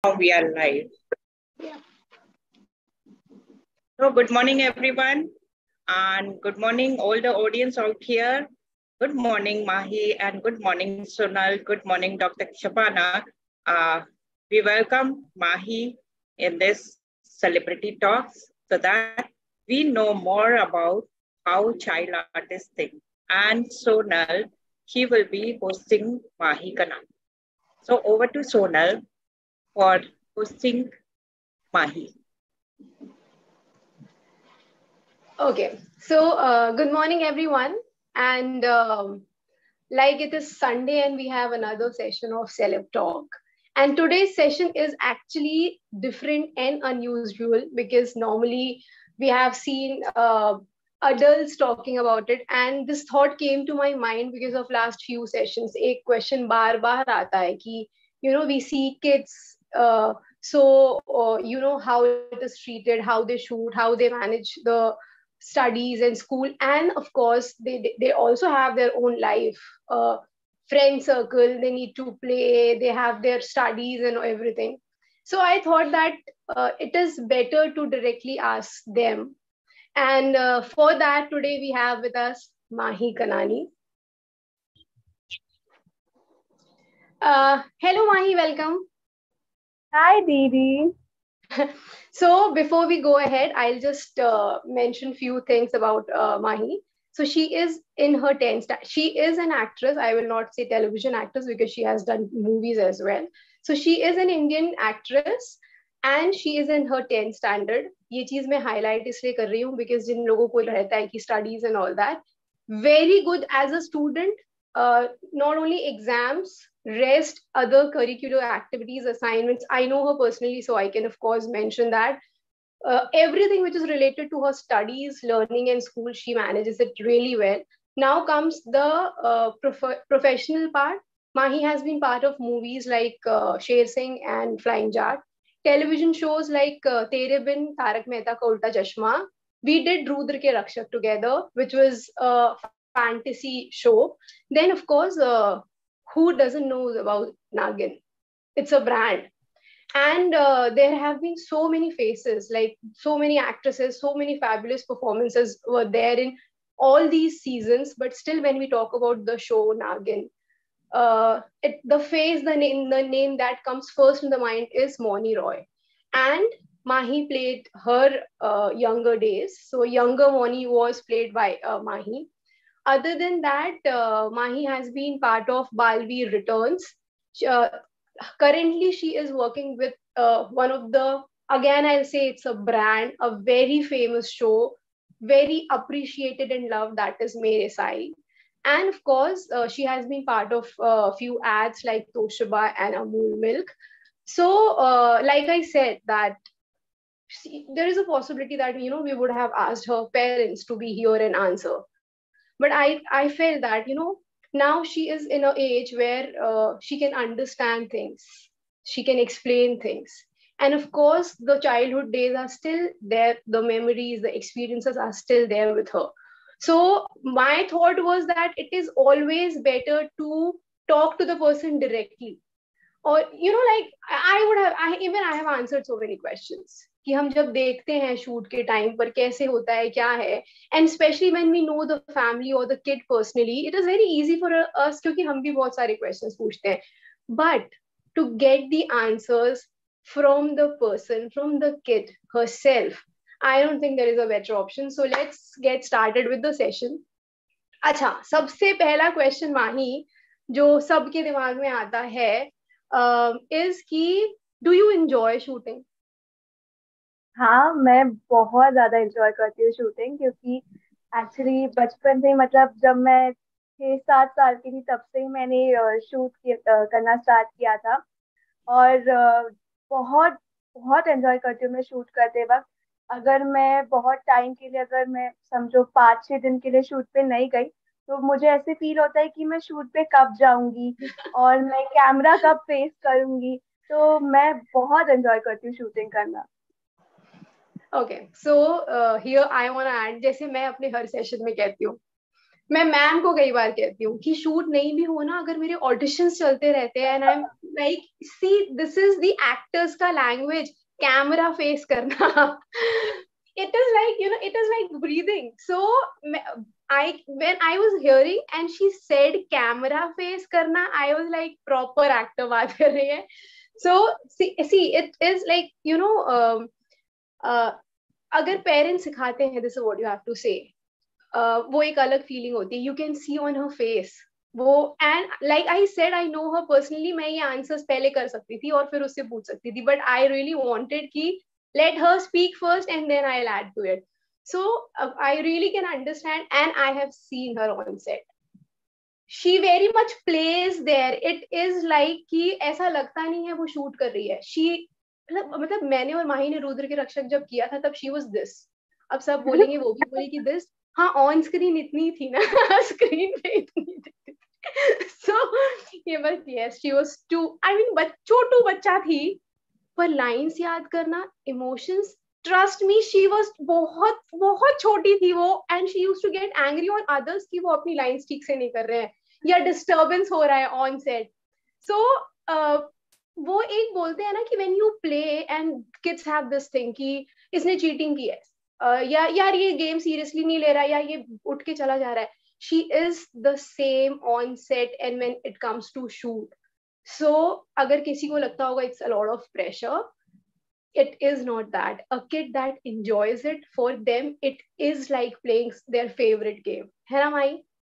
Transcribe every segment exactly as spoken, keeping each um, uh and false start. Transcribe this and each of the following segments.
We are live. Yeah. So good morning, everyone. And good morning, all the audience out here. Good morning, Mahi, and good morning, Sonal. Good morning, Doctor Shabana. Uh, we welcome Mahi in this celebrity talks so that we know more about how child artists think. And Sonal, he will be hosting Mahi Kanan. So over to Sonal for hosting Mahi. Okay, so uh, good morning, everyone. And um, like it is Sunday, and we have another session of Celeb Talk. And today's session is actually different and unusual because normally we have seen uh, adults talking about it. And this thought came to my mind because of last few sessions. A question bar bar aata hai ki, you know, we see kids. Uh, so, uh, you know, how it is treated, how they shoot, how they manage the studies and school, and of course they they also have their own life, uh, friend circle, they need to play, they have their studies and everything. So I thought that uh, it is better to directly ask them, and uh, for that today we have with us Mahi Kanani. Uh, hello Mahi, welcome. Hi Didi. So before we go ahead, I'll just uh, mention few things about uh, Mahi. So she is in her tenth. She is an actress. I will not say television actress because she has done movies as well. So she is an Indian actress and she is in her tenth standard. ये चीज मैं highlight इसलिए कर रही हूँ because जिन लोगों को रहता है कि studies and all that, very good as a student. Uh, not only exams, rest, other curricular activities, assignments. I know her personally, so I can, of course, mention that. Uh, everything which is related to her studies, learning, and school, she manages it really well. Now comes the uh, prof- professional part. Mahi has been part of movies like uh, Sher Singh and Flying Jatt, television shows like uh, Tere Bin, Tarak Mehta Ka Ulta Chashma. We did Rudra Ke Rakshak together, which was a fantasy show. Then, of course, uh, who doesn't know about Nagin? It's a brand. And uh, there have been so many faces, like so many actresses, so many fabulous performances were there in all these seasons. But still, when we talk about the show Nagin, uh, it, the face, the name, the name that comes first in the mind is Moni Roy. And Mahi played her uh, younger days. So younger Moni was played by uh, Mahi. Other than that, uh, Mahi has been part of Balveer Returns. Uh, currently, she is working with uh, one of the, again, I'll say it's a brand, a very famous show, very appreciated and loved, that is Mere Sai. And of course, uh, she has been part of a uh, few ads like Toshiba and Amul Milk. So, uh, like I said, that she, there is a possibility that, you know, we would have asked her parents to be here and answer. But I, I felt that, you know, now she is in an age where uh, she can understand things, she can explain things. And of course, the childhood days are still there, the memories, the experiences are still there with her. So my thought was that it is always better to talk to the person directly. Or, you know, like I would have, I even I have answered so many questions कि हम जब देखते हैं shoot के time पर कैसे होता है, क्या है, and especially when we know the family or the kid personally, it is very easy for us क्योंकि हम भी बहुत सारे questions पूछते हैं. But to get the answers from the person, from the kid herself, I don't think there is a better option. So let's get started with the session. अच्छा, सबसे पहला क्वेश्चन माही जो सबके दिमाग में आता है इज कि डू यू एंजॉय शूटिंग? हाँ, मैं बहुत ज्यादा एंजॉय करती हूँ शूटिंग क्योंकि एक्चुअली बचपन से, मतलब जब मैं छह सात साल की थी तब से ही मैंने शूट करना स्टार्ट किया था. और अ, बहुत बहुत एंजॉय करती हूँ मैं शूट करते वक्त. अगर मैं बहुत टाइम के लिए, अगर मैं समझो पाँच छह दिन के लिए शूट पे नहीं गई तो मुझे ऐसे फील होता है कि मैं शूट पे कब जाऊंगी और मैं कैमरा कब फेस करूंगी. तो मैं बहुत एंजॉय करती हूँ शूटिंग करना. Okay, so here I want to add, जैसे मैं अपने हर सेशन में कहती हूँ, मैं मैम को कई बार कहती हूँ कि शूट नहीं भी हो ना, अगर मेरे ऑडिशंस चलते रहते हैं and I am like, see this is the actors का लैंग्वेज, कैमरा फेस करना. It is like, you know, it is like breathing. So I, when I was hearing and she said camera face karna, I was like proper actor baat kar rahi hai. So see, see it is like, you know, um, uh, अगर parents सिखाते हैं this is what you have to say, वो एक अलग feeling होती है. You can see on her face वो, and like I said I know her personally. मैं ये आंसर्स पहले कर सकती थी और फिर उससे पूछ सकती थी, बट आई रियली वांटेड कि let her speak first and then I'll add to it. So uh, I really can understand, and I have seen her on set. She very much plays there. It is like कि ऐसा लगता नहीं है वो shoot कर रही है. She मतलब मैंने और माही ने रुद्र के रक्षक जब किया था तब she was this. अब सब बोलेंगे, वो भी बोले कि this. हाँ, ऑन स्क्रीन इतनी थी ना, स्क्रीन पे इतनी थी. So ये बस yes, she was too. I mean छोटू बच्चा थी, पर लाइन्स याद करना, emotions, trust me she was बहुत बहुत छोटी थी वो, and she used to get angry on others कि वो अपनी लाइन्स ठीक से नहीं कर रहे हैं या डिस्टर्बेंस हो रहा है ऑन सेट. सो वो एक बोलते हैं ना कि when you play and kids have this thing कि इसने चीटिंग की है, uh, या यार ये गेम सीरियसली नहीं ले रहा, या ये उठ के चला जा रहा है. She is the same on set and when it comes to shoot. So, अगर किसी को लगता होगा it's a lot of pressure, it is not that. A kid that enjoys it, for them it is like playing their favorite game. है ना माई?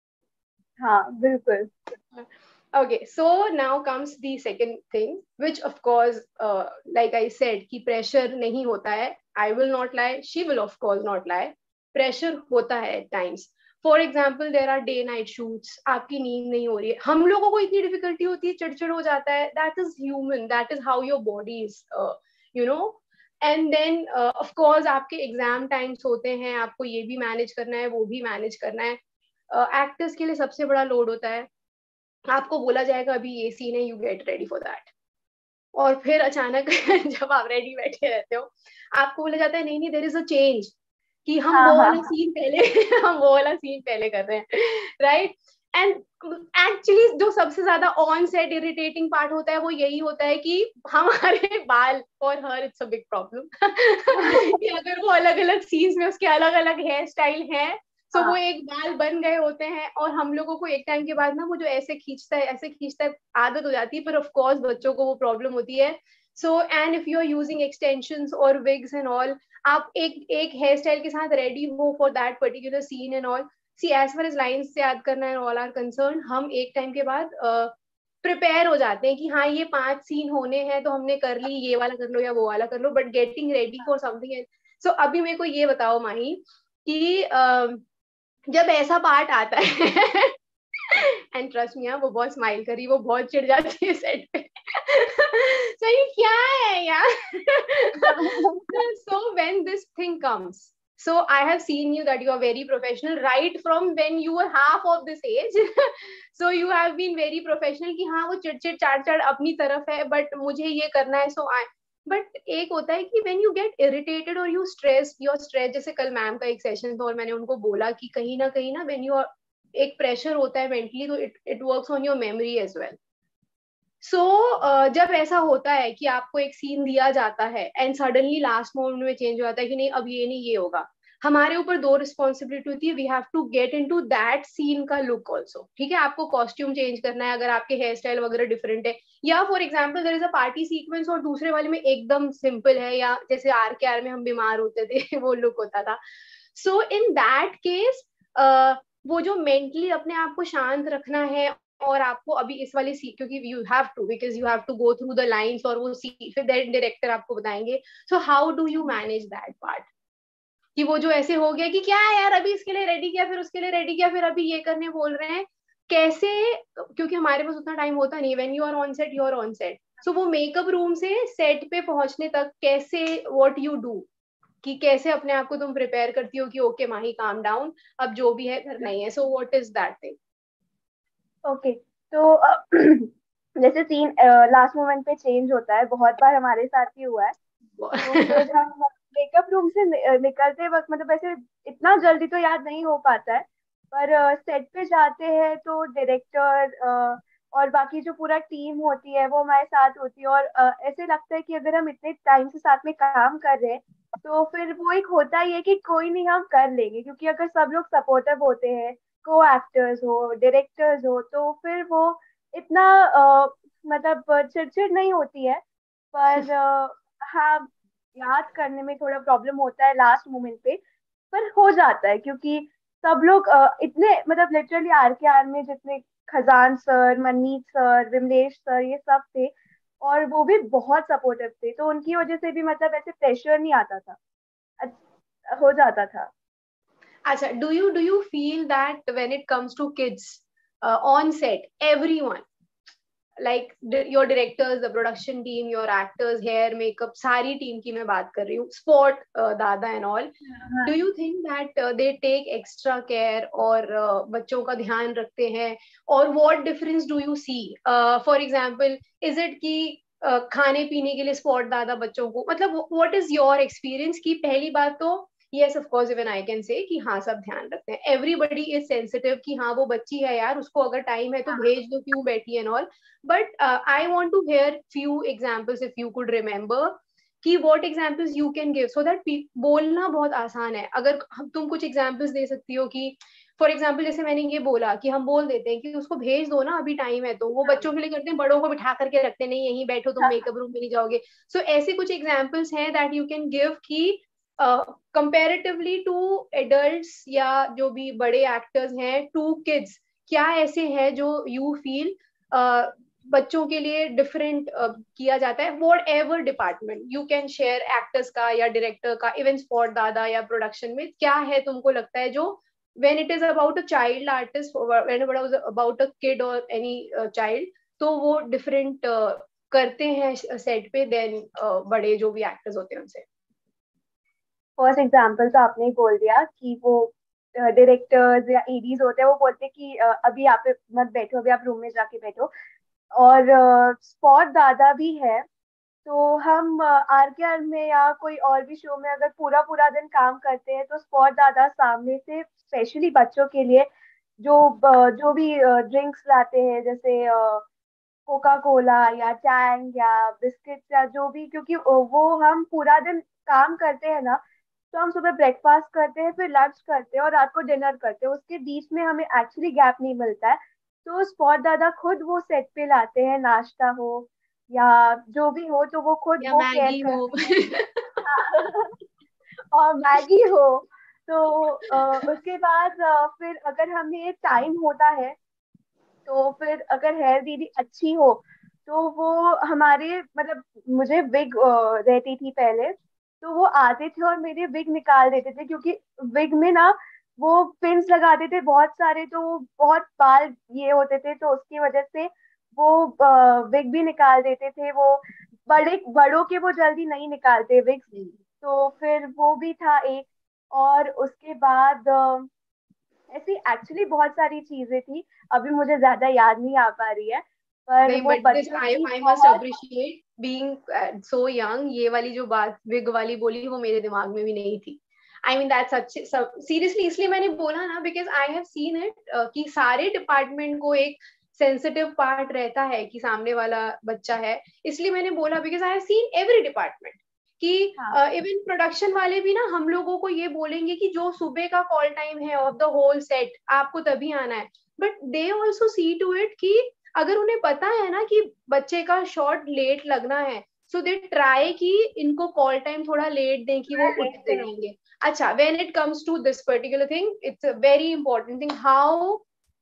हाँ बिल्कुल. Okay, so now comes the second thing, which of course, uh, like I said, कि pressure नहीं होता है. I will not lie. She will of course not lie. Pressure होता है at times. For example there are day night shoots, आपकी नींद नहीं हो रही है, हम लोगों को इतनी डिफिकल्टी होती है, चिड़चिड़ हो जाता है. That is human, that is how your body is, you know. And then of course आपके एग्जाम टाइम्स होते हैं, आपको ये भी मैनेज करना है, वो भी मैनेज करना है. एक्टर्स uh, के लिए सबसे बड़ा लोड होता है, आपको बोला जाएगा अभी ये सीन है, you get ready for that. और फिर अचानक जब आप रेडी बैठे रहते हो, आपको बोला जाता है नहीं नहीं देयर इज अ चेंज, कि हम हाँ, वो वाला हाँ, सीन पहले हम वो वाला सीन पहले कर रहे हैं, राइट. एंड एक्चुअली जो सबसे ज्यादा ऑन सेट इरिटेटिंग पार्ट होता है वो यही होता है कि हमारे बाल, और हर इट्स अ बिग प्रॉब्लम, कि अगर वो अलग अलग सीन्स में उसके अलग अलग हेयर स्टाइल है, तो वो एक बाल बन गए होते हैं, और हम लोगों को एक टाइम के बाद ना वो जो ऐसे खींचता है ऐसे खींचता है आदत हो जाती है, पर ऑफ कोर्स बच्चों को वो प्रॉब्लम होती है. So and if you are using extensions और विग्स एंड ऑल, आप एक एक हेयर स्टाइल के साथ रेडी हो for that particular scene and all. See as far as lines याद करना एंड ऑल आर कंसर्न, हम एक टाइम के बाद प्रिपेयर uh, हो जाते हैं कि हाँ ये पांच सीन होने हैं तो हमने कर ली, ये वाला कर लो या वो वाला कर लो, but getting ready for something. So अभी मेरे को ये बताओ माही कि uh, जब ऐसा पार्ट आता है एंड ट्रस्ट मी, वो बहुत स्माइल करी, वो बहुत चिढ़ जाती है सेट पे. So ये क्या है यार? So when this thing comes, so I have seen you that you are very professional right from when you were half of this age. So you have been very professional कि हाँ वो चिड़चिड़ चाड़ चाड़ अपनी तरफ है, but मुझे ये करना है, so I. बट एक होता है कि when you get irritated or you stressed, your stress, जैसे कल मैम का एक सेशन था और मैंने उनको बोला कि कहीं ना कहीं ना when you are, एक प्रेशर होता है मेंटली, तो it it works on your memory as well. So जब ऐसा होता है कि आपको एक सीन दिया जाता है एंड सडनली लास्ट मोमेंट में चेंज हो जाता है कि नहीं अब ये नहीं ये होगा, हमारे ऊपर दो रिस्पॉन्सिबिलिटी होती है. We have to get into that scene का लुक ऑल्सो. ठीक है, आपको कॉस्ट्यूम चेंज करना है अगर आपके हेयर स्टाइल वगैरह डिफरेंट है, या for example there is a party sequence और दूसरे वाले में एकदम सिंपल है, या जैसे आर के आर में हम बीमार होते थे वो लुक होता था. सो इन दैट केस वो जो मेंटली अपने आप को शांत रखना है, और आपको अभी इस वाली सी, क्योंकि you have to, because you have to go through the lines, और वो सी फिर डायरेक्टर आपको बताएंगे. So how do you manage that part, कि वो जो ऐसे हो गया कि क्या है यार अभी इसके लिए रेडी किया, फिर उसके लिए रेडी किया, फिर अभी ये करने बोल रहे हैं, कैसे, क्योंकि हमारे पास उतना टाइम होता नहीं. When you are on set, you are on set. So वो मेकअप रूम से सेट पे पहुंचने तक कैसे, व्हाट यू डू, कि कैसे अपने आप को तुम प्रिपेयर करती हो कि ओके माही काम डाउन, अब जो भी है करना ही है. So what is that thing? Okay, तो जैसे सीन लास्ट मोमेंट पे चेंज होता है, बहुत बार हमारे साथ ही हुआ है. तो फिर हम मेकअप रूम से नि, निकलते वक्त, मतलब ऐसे इतना जल्दी तो याद नहीं हो पाता है, पर सेट पे जाते हैं तो डायरेक्टर और बाकी जो पूरा टीम होती है वो हमारे साथ होती है, और अ, ऐसे लगता है कि अगर हम इतने टाइम से साथ में काम कर रहे हैं तो फिर वो एक होता ही है कि कोई नहीं, हम कर लेंगे, क्योंकि अगर सब लोग सपोर्टिव होते हैं, को एक्टर्स हो, डायरेक्टर्स हो, तो फिर वो इतना अ, मतलब चिड़चिड़ नहीं होती है। पर अ, हाँ, याद करने में थोड़ा प्रॉब्लम होता है लास्ट मोमेंट पे, पर हो जाता है क्योंकि सब लोग अ, इतने मतलब लिटरली आर के आर में जितने Khajan sir, Manmeet sir, Vimlesh sir, ये सब थे, और वो भी बहुत सपोर्टिव थे, तो उनकी वजह से भी मतलब ऐसे प्रेशर नहीं आता था, अ- हो जाता था। Acha, do you do you feel that when it comes to kids uh, on set, everyone like di- your directors, the production team, your actors, hair, makeup, सारी team की मैं बात कर रही हूँ, sport uh, दादा and all. Do you think that uh, they take extra care और uh, बच्चों का ध्यान रखते हैं, और what difference do you see? Uh, for example, is it कि uh, खाने पीने के लिए स्पॉट दादा बच्चों को, मतलब what is your experience? कि पहली बात तो yes of course even I can say कि हाँ सब ध्यान रखते हैं, everybody is sensitive कि हाँ वो बच्ची है यार, उसको अगर टाइम है तो भेज दो, क्यों बैठी है and all. But uh, I want to hear few examples if you could remember कि what examples you can give so that बोलना बहुत आसान है, अगर तुम कुछ examples दे सकती हो कि फॉर एग्जाम्पल जैसे मैंने ये बोला कि हम बोल देते हैं कि उसको भेज दो ना, अभी टाइम है, तो वो बच्चों के लिए करते हैं, बड़ों को बिठा करके रखते हैं, नहीं यहीं बैठो तुम, मेकअप रूम में नहीं जाओगे. सो so, ऐसे कुछ एग्जाम्पल्स हैं दैट यू कैन गिव कि कंपेरेटिवली टू एडल्ट्स या जो भी बड़े एक्टर्स हैं टू किड्स, क्या ऐसे है जो यू फील बच्चों के लिए डिफरेंट uh, किया जाता है, whatever department you can share, actors का या डायरेक्टर का, इवन स्पॉट दादा या प्रोडक्शन में क्या है तुमको लगता है जो when it is about a child artist, when it was about a kid or any uh, child, तो वो different uh, करते हैं सेट पे देन uh, बड़े जो भी एक्टर्स होते हैं उनसे. फर्स्ट एग्जाम्पल तो आपने ही बोल दिया कि वो डायरेक्टर्स या एडीज होते हैं, वो बोलते हैं कि अ, अभी आप मत बैठो, अभी आप रूम में जाके बैठो. और स्पॉट दादा भी है, तो हम आर के आर में या कोई और भी शो में अगर पूरा पूरा दिन काम करते हैं तो स्पॉट दादा सामने से स्पेशली बच्चों के लिए जो अ, जो भी ड्रिंक्स लाते हैं, जैसे कोका कोला या टैंग या बिस्किट या जो भी, क्योंकि वो हम पूरा दिन काम करते हैं ना, तो हम सुबह ब्रेकफास्ट करते हैं, फिर लंच करते हैं और रात को डिनर करते हैं, उसके बीच में हमें एक्चुअली गैप नहीं मिलता है. तो स्पॉट दादा खुद वो सेट पे लाते हैं, नाश्ता हो या जो भी हो, तो वो खुद या वो केयर मैगी हो. करते हैं. और मैगी हो. तो अ, उसके बाद अ, फिर अगर हमें टाइम होता है, तो फिर अगर हेयर दीदी अच्छी हो तो वो हमारे मतलब, मुझे विग रहती थी पहले, तो वो आते थे और मेरे विग निकाल देते थे, क्योंकि विग में ना वो पिन्स लगाते थे बहुत सारे, तो वो बहुत बाल ये होते थे, तो उसकी वजह से वो विग भी निकाल देते थे. वो बड़े बड़ों के वो जल्दी नहीं निकालते विग, तो फिर वो भी था एक. और उसके बाद ऐसी एक्चुअली बहुत सारी चीजें थी, अभी मुझे ज्यादा याद नहीं आ पा रही है, पर नहीं, वो बट दिस बच्चों आई की आई मस्ट बहुत. Appreciate being so young. ये वाली जो बात विग वाली बोली वो मेरे दिमाग में भी नहीं थी. आई मीन दैट्स अच्छे सीरियसली, इसलिए मैंने बोला ना, because I have seen it कि सारे डिपार्टमेंट को एक सेंसिटिव पार्ट रहता है कि सामने वाला बच्चा है, इसलिए मैंने बोला because I have seen every department कि हाँ. इवन uh, प्रोडक्शन वाले भी ना हम लोगों को ये बोलेंगे कि जो सुबह का कॉल टाइम है ऑफ द होल सेट आपको तभी आना है, but they also see to it कि अगर उन्हें पता है ना कि बच्चे का शॉट लेट लगना है, सो दे ट्राई कि इनको कॉल टाइम थोड़ा लेट दें कि वो उठते रहेंगे. अच्छा, when it comes to this particular thing, it's a very important thing how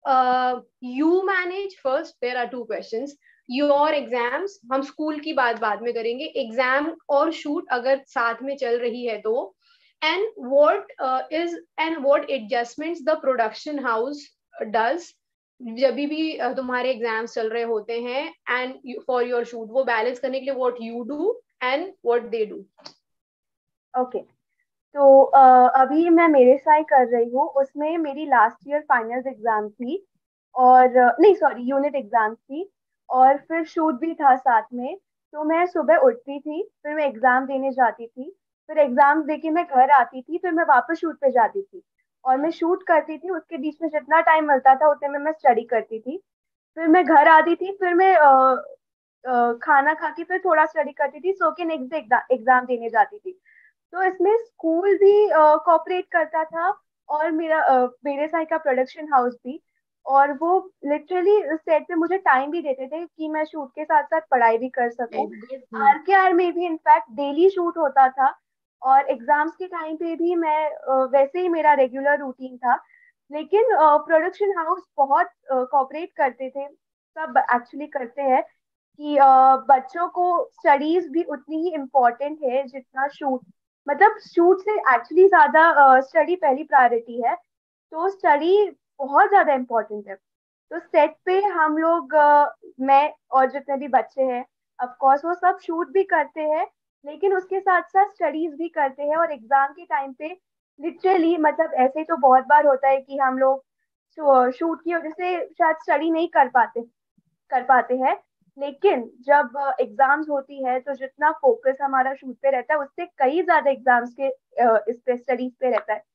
you manage. First there are two questions. Your exams, हम स्कूल की बात बाद में करेंगे, एग्जाम और शूट अगर साथ में चल रही है तो, and what is and what adjustments the production house does जब भी तुम्हारे एग्जाम्स चल रहे होते हैं एंड फॉर योर शूट, वो बैलेंस करने के लिए what you do and what they do. Okay. तो अ, अभी मैं मेरे साथ कर रही हूँ, उसमें मेरी लास्ट ईयर फाइनल्स एग्जाम थी, और अ, नहीं सॉरी, यूनिट एग्जाम थी, और फिर शूट भी था साथ में. तो मैं सुबह उठती थी, फिर मैं एग्जाम देने जाती थी, फिर एग्जाम देके मैं घर आती थी, फिर मैं वापस शूट पे जाती थी. और मैं शूट करती थी, उसके बीच में जितना टाइम मिलता था उतने में मैं स्टडी करती थी। फिर मैं घर आती थी, फिर मैं अ, अ, खाना खा के फिर थोड़ा स्टडी करती थी, सो के नेक्स्ट डे एग्जाम देने जाती थी। तो इसमें स्कूल भी कोऑपरेट करता था, और मेरा अ, मेरे साइड का प्रोडक्शन हाउस भी। और वो लिटरली सेट पे मुझे टाइम भी देते थे कि मैं शूट के साथ साथ पढ़ाई भी कर सकूं। Very good. Hmm. R K R में भी इनफैक्ट डेली शूट होता था, और एग्जाम्स के टाइम पे भी मैं अ, वैसे ही मेरा रेगुलर रूटीन था। लेकिन प्रोडक्शन हाउस बहुत कोऑपरेट करते थे, सब एक्चुअली करते हैं कि अ, बच्चों को स्टडीज भी उतनी ही इम्पोर्टेंट है जितना शूट। मतलब शूट से एक्चुअली ज्यादा स्टडी पहली प्रायोरिटी है, तो स्टडी बहुत ज्यादा इम्पोर्टेंट है। तो सेट पे हम लोग अ, मैं और जितने भी बच्चे हैं, ऑफ कोर्स वो सब शूट भी करते हैं, लेकिन उसके साथ साथ स्टडीज भी करते हैं। और एग्जाम के टाइम पे लिटरली, मतलब ऐसे तो बहुत बार होता है कि हम लोग शूट की वजह से शायद स्टडी नहीं कर पाते कर पाते हैं। लेकिन जब एग्जाम्स होती है तो जितना फोकस हमारा शूट पे रहता है, उससे कई ज्यादा एग्जाम्स के अ, इस पे स्टडीज पे रहता है।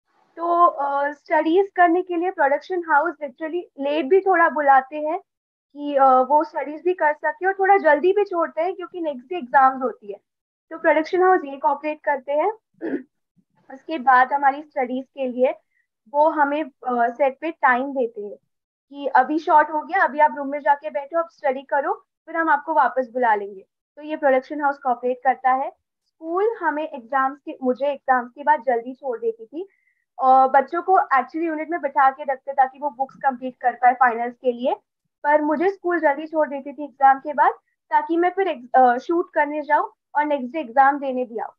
तो स्टडीज करने के लिए प्रोडक्शन हाउस लिटरली लेट भी थोड़ा बुलाते हैं कि अ, वो स्टडीज भी कर सके, और थोड़ा जल्दी भी छोड़ते हैं क्योंकि नेक्स्ट डे एग्जाम्स होती है। तो प्रोडक्शन हाउस ये कॉपरेट करते हैं। उसके बाद हमारी स्टडीज के लिए वो हमें सेट पे टाइम देते हैं कि अभी शॉर्ट हो गया, अभी आप रूम में जाके बैठो, अब स्टडी करो, फिर हम आपको वापस बुला लेंगे। तो ये प्रोडक्शन हाउस कॉपरेट करता है। स्कूल हमें एग्जाम्स के मुझे एग्जाम्स के बाद जल्दी छोड़ देती थी, और बच्चों को एक्चुअली यूनिट में बिठा के रखते ताकि वो बुक्स कंप्लीट कर पाए फाइनल्स के लिए। पर मुझे स्कूल जल्दी छोड़ देती थी एग्जाम के बाद, ताकि मैं फिर शूट करने जाऊँ और नेक्स्ट डे एग्जाम देने भी आऊँ।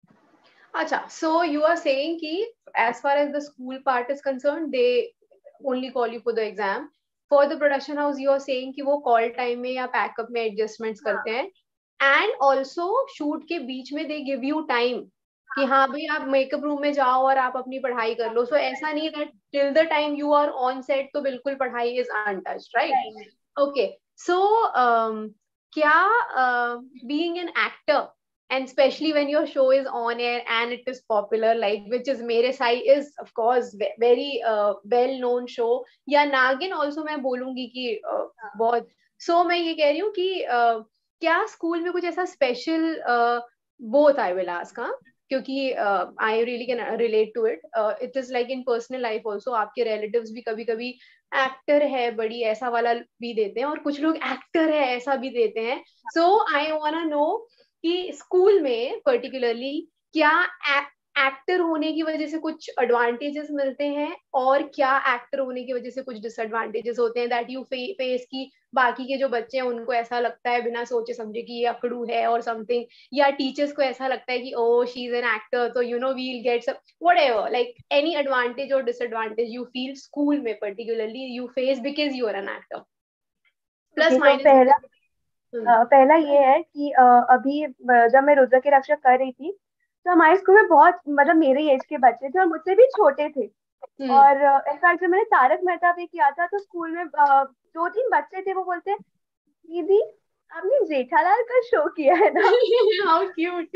Acha, so you are saying कि as far as the school part is concerned, they only call you for the exam. For the production house, you are saying कि वो call time में या backup में adjustments करते हैं, and also shoot के बीच में they give you time कि हाँ भाई आप मेकअप रूम में जाओ और आप अपनी पढ़ाई कर लो. So ऐसा नहीं that till the time you are on set तो बिल्कुल पढ़ाई is untouched, right? Okay, so um, क्या uh, being an actor, and especially when your show is on air and it is popular, like which is Mere Sai is of course very uh, well known show, या नागिन also मैं बोलूंगी कि uh, बहुत. So मैं ये कह रही हूँ कि uh, क्या स्कूल में कुछ ऐसा special, both I will ask, हाँ, क्योंकि uh, I really can relate to it. uh, it is like in personal life also, आपके relatives भी कभी कभी एक्टर है बड़ी ऐसा वाला भी देते हैं, और कुछ लोग एक्टर है ऐसा भी देते हैं. So I wanna know कि स्कूल में पर्टिकुलरली क्या एक्टर होने की वजह से कुछ एडवांटेजेस मिलते हैं, और क्या एक्टर होने की वजह से कुछ डिसएडवांटेजेस होते हैं दैट यू फेस, की बाकी के जो बच्चे हैं उनको ऐसा लगता है बिना सोचे समझे कि ये अकड़ू है और समथिंग, या टीचर्स को ऐसा लगता है कि oh she is an actor तो you know we will get some whatever, like any advantage और डिसएडवांटेज यू फील स्कूल में particularly you face because you are an actor, plus minus. Uh, पहला ये है कि uh, अभी uh, जब मैं रुद्र की रक्षा कर रही थी, तो हमारे स्कूल में बहुत, मतलब मेरे एज के बच्चे थे और मुझसे भी छोटे थे. hmm. और इनफैक्ट uh, जब मैंने तारक मेहता पे किया था, तो स्कूल में uh, दो तीन बच्चे थे, वो बोलते दीदी आपने जेठालाल का शो किया है ना. How cute.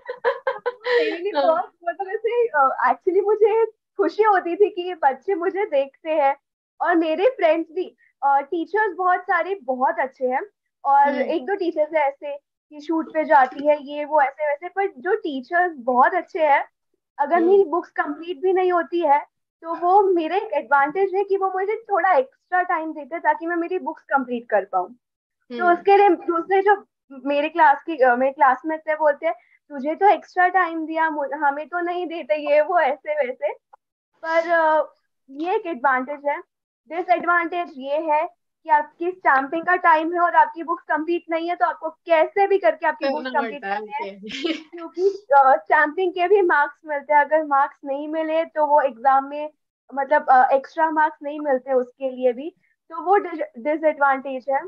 मेरे लिए बहुत, मतलब ऐसे एक्चुअली मुझे खुशी होती थी कि ये बच्चे मुझे देखते हैं. और मेरे फ्रेंड्स भी, टीचर्स बहुत सारे बहुत अच्छे हैं, और एक दो टीचर्स है ऐसे कि शूट पे जाती है ये वो ऐसे वैसे, पर जो टीचर्स बहुत अच्छे हैं, अगर मेरी बुक्स कंप्लीट भी नहीं होती है तो वो मेरा एक एडवांटेज है कि वो मुझे थोड़ा एक्स्ट्रा टाइम देते हैं ताकि मैं मेरी बुक्स कंप्लीट कर पाऊँ. तो उसके लिए दूसरे जो मेरे क्लास की uh, मेरे क्लासमेट्स है, बोलते हैं तुझे तो एक्स्ट्रा टाइम दिया, हमें तो नहीं देते, ये वो ऐसे वैसे. पर uh, ये एक एडवांटेज है. डिसएडवांटेज ये है कि आपकी स्टैंपिंग का टाइम है और आपकी बुक्स कंप्लीट नहीं है, तो आपको कैसे भी करके आपकी बुक्स कंप्लीट करनी है, क्योंकि स्टैंपिंग के भी मार्क्स मिलते हैं. अगर मार्क्स नहीं मिले तो वो एग्जाम में, मतलब एक्स्ट्रा मार्क्स नहीं मिलते उसके लिए भी, तो वो डिसएडवांटेज है.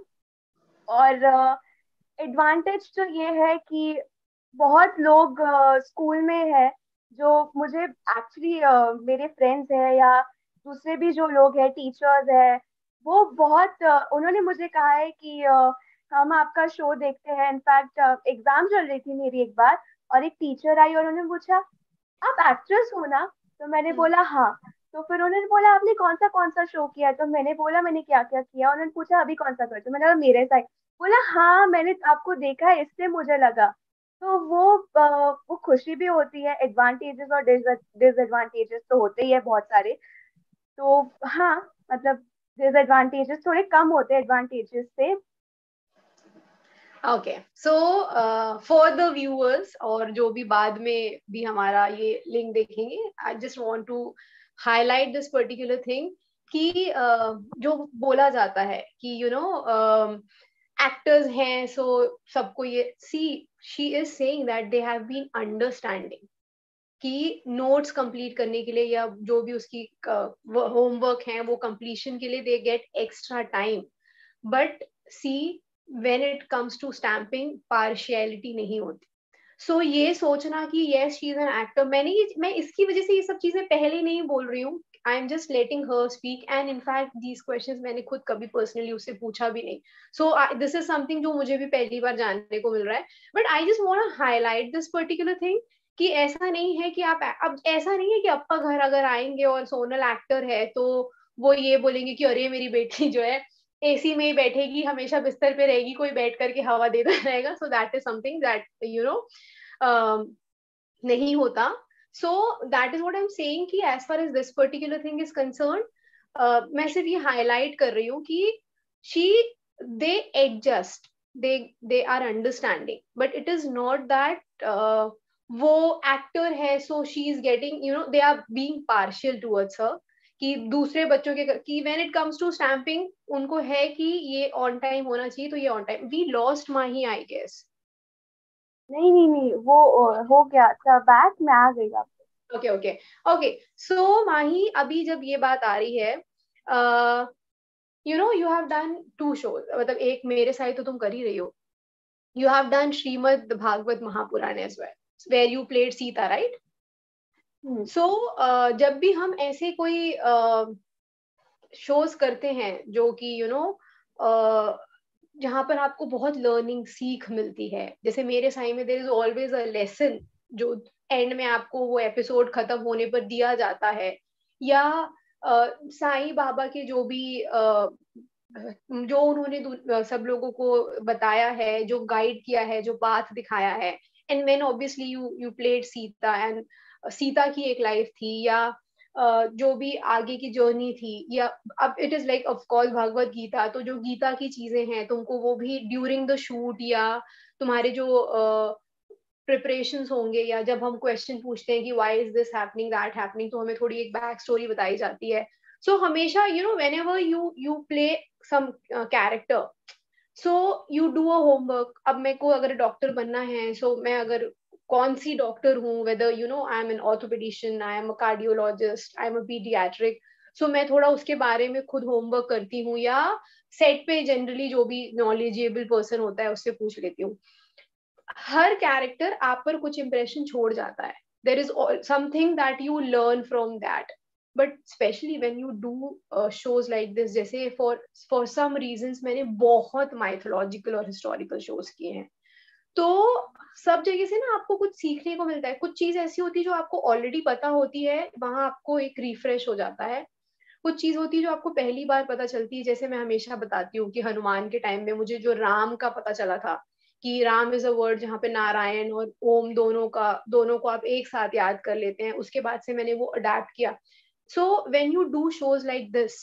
और एडवांटेज तो ये है कि बहुत लोग स्कूल में है जो मुझे एक्चुअली मेरे फ्रेंड्स हैं या दूसरे भी जो लोग हैं, टीचर्स है, वो बहुत uh, उन्होंने मुझे कहा है कि uh, हम आपका शो देखते हैं. इनफैक्ट एग्जाम चल रही थी मेरी एक बार, और एक टीचर आई और उन्होंने पूछा आप एक्ट्रेस हो ना. तो मैंने बोला हाँ। तो फिर उन्होंने बोला आपने कौन सा कौन सा शो किया, तो मैंने बोला मैंने क्या क्या किया। उन्होंने पूछा अभी कौन सा करते हो, मैंने बोला मेरे साथ। बोला हाँ मैंने आपको देखा है इसलिए मुझे लगा। तो वो अ, वो खुशी भी होती है, एडवांटेजेस और डिसएडवांटेजेस तो होते ही है बहुत सारे। तो हाँ मतलब डिसएडवांटेजेस थोड़े कम होते हैं एडवांटेजेस से। Okay, so for the viewers और जो भी बाद में भी हमारा ये लिंक देखेंगे, I just want to highlight this particular thing कि uh, जो बोला जाता है कि यू नो एक्टर्स हैं, सो सबको ये see she is saying that they have been understanding कि नोट्स कंप्लीट करने के लिए या जो भी उसकी होमवर्क uh, है वो कंप्लीशन के लिए they get extra time, but see when it comes to stamping partiality नहीं होती। सो so, ये सोचना कि yes she is an actor, मैंने मैं इसकी वजह से ये सब चीजें पहले नहीं बोल रही हूँ, I am just letting her speak and in fact these questions मैंने खुद कभी पर्सनली उससे पूछा भी नहीं। सो दिस इज समथिंग जो मुझे भी पहली बार जानने को मिल रहा है, but I just want to highlight this particular thing कि ऐसा नहीं है कि आप अब ऐसा नहीं है कि अप्पा घर अगर आएंगे और सोनल एक्टर है तो वो ये बोलेंगे कि अरे मेरी बेटी जो है एसी में ही बैठेगी, हमेशा बिस्तर पे रहेगी, कोई बैठ करके हवा देता रहेगा। So that is something that you know नहीं होता। So that is what I am saying कि as far as this particular thing is concern, मैं सिर्फ ये हाईलाइट कर रही हूँ कि she they adjust, they they are understanding, but it is not that वो एक्टर है so she is getting you know they are being partial towards her कि दूसरे बच्चों के कि when it comes to stamping उनको है कि ये ऑन टाइम होना चाहिए तो ये on time. We lost Mahi I guess. नहीं नहीं नहीं वो अ, हो गया था बैक में आ गई आप। Okay okay okay, so Mahi अभी जब ये बात आ रही है, you know you have done two shows, मतलब एक मेरे साइड तो तुम कर ही रही हो, you have done Shrimad Bhagwat Mahapuran as well where you played Sita, right? सो जब भी हम ऐसे कोई शोज uh, करते हैं जो कि यू नो जहाँ पर आपको बहुत लर्निंग सीख मिलती है, जैसे मेरे साइड में there is always a lesson जो एंड में आपको वो एपिसोड खत्म होने पर दिया जाता है, या uh, साईं बाबा के जो भी uh, जो उन्होंने सब लोगों को बताया है, जो गाइड किया है, जो पाथ दिखाया है, and when obviously you you played Sita and Sita की एक लाइफ थी, या Uh, जो भी आगे की जर्नी थी, या अब it is like of course Bhagwat Gita, तो जो गीता की चीजें हैं तुमको वो भी ड्यूरिंग द शूट या तुम्हारे जो प्रिपरेशंस uh, होंगे, या जब हम क्वेश्चन पूछते हैं कि why is this happening that happening, तो हमें थोड़ी एक बैक स्टोरी बताई जाती है। सो so, हमेशा you know whenever you you play some character, so you do a homework. अब मेरे को अगर डॉक्टर बनना है, सो so मैं अगर कौन सी डॉक्टर हूँ, whether you know I am an orthopaedician, I am a cardiologist, I am a paediatric, so मैं थोड़ा उसके बारे में खुद होमवर्क करती हूँ, या सेट पे जनरली जो भी नॉलेजेबल पर्सन होता है उससे पूछ लेती हूँ। हर कैरेक्टर आप पर कुछ इंप्रेशन छोड़ जाता है, there is something that you learn from that, but specially when you do shows like this, जैसे फॉर फॉर सम रीजंस मैंने बहुत माइथोलॉजिकल और हिस्टोरिकल शोज किए हैं, तो सब जगह से ना आपको कुछ सीखने को मिलता है। कुछ चीज ऐसी होती है जो आपको ऑलरेडी पता होती है, वहां आपको एक रिफ्रेश हो जाता है। कुछ चीज होती है जो आपको पहली बार पता चलती है, जैसे मैं हमेशा बताती हूँ कि हनुमान के टाइम में मुझे जो राम का पता चला था कि राम इज अ वर्ड जहाँ पे नारायण और ओम दोनों का दोनों को आप एक साथ याद कर लेते हैं, उसके बाद से मैंने वो अडेप्ट किया। So when you do shows like this,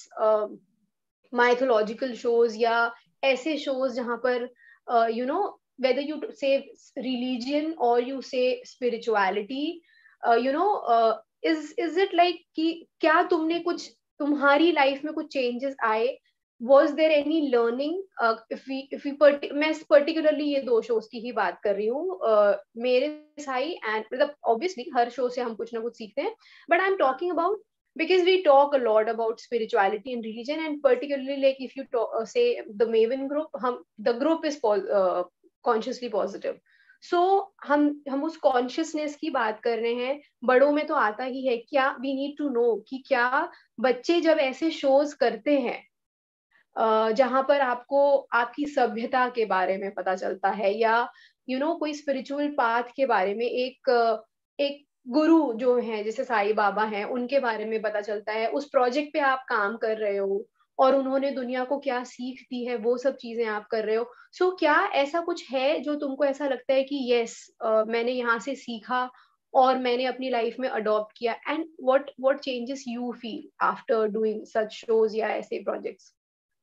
mythological shows या ऐसे शोज जहाँ पर you know whether you say religion or you say spirituality, uh, you know uh, is is it like कि क्या तुमने कुछ तुम्हारी लाइफ में कुछ चेंजेस आए, was there any learning, uh, if we if we part- मैं particularly ये दो शोज की ही बात कर रही हूँ, uh, मेरे साई एंड मतलब ऑब्वियसली हर शो से हम कुछ ना कुछ सीखते हैं, but I am talking about because we talk a lot about spirituality and religion, and particularly like if you talk, uh, say the Maven group, hum, the group is uh, consciously positive, so हम हम उस consciousness की बात कर रहे हैं। बड़ों में तो आता ही है, क्या वी नीड टू नो कि क्या बच्चे जब ऐसे शोज करते हैं uh, जहां पर आपको आपकी सभ्यता के बारे में पता चलता है, या यू you नो know, कोई स्पिरिचुअल पाथ के बारे में एक एक गुरु जो हैं जैसे साईं बाबा हैं उनके बारे में पता चलता है, उस प्रोजेक्ट पे आप काम कर रहे हो और उन्होंने दुनिया को क्या सीख दी है वो सब चीजें आप कर रहे हो। सो so, क्या ऐसा कुछ है जो तुमको ऐसा लगता है कि यस मैंने यहाँ से सीखा और मैंने अपनी लाइफ में अडॉप्ट किया, and what what changes you feel after doing such shows या ऐसे प्रोजेक्ट्स?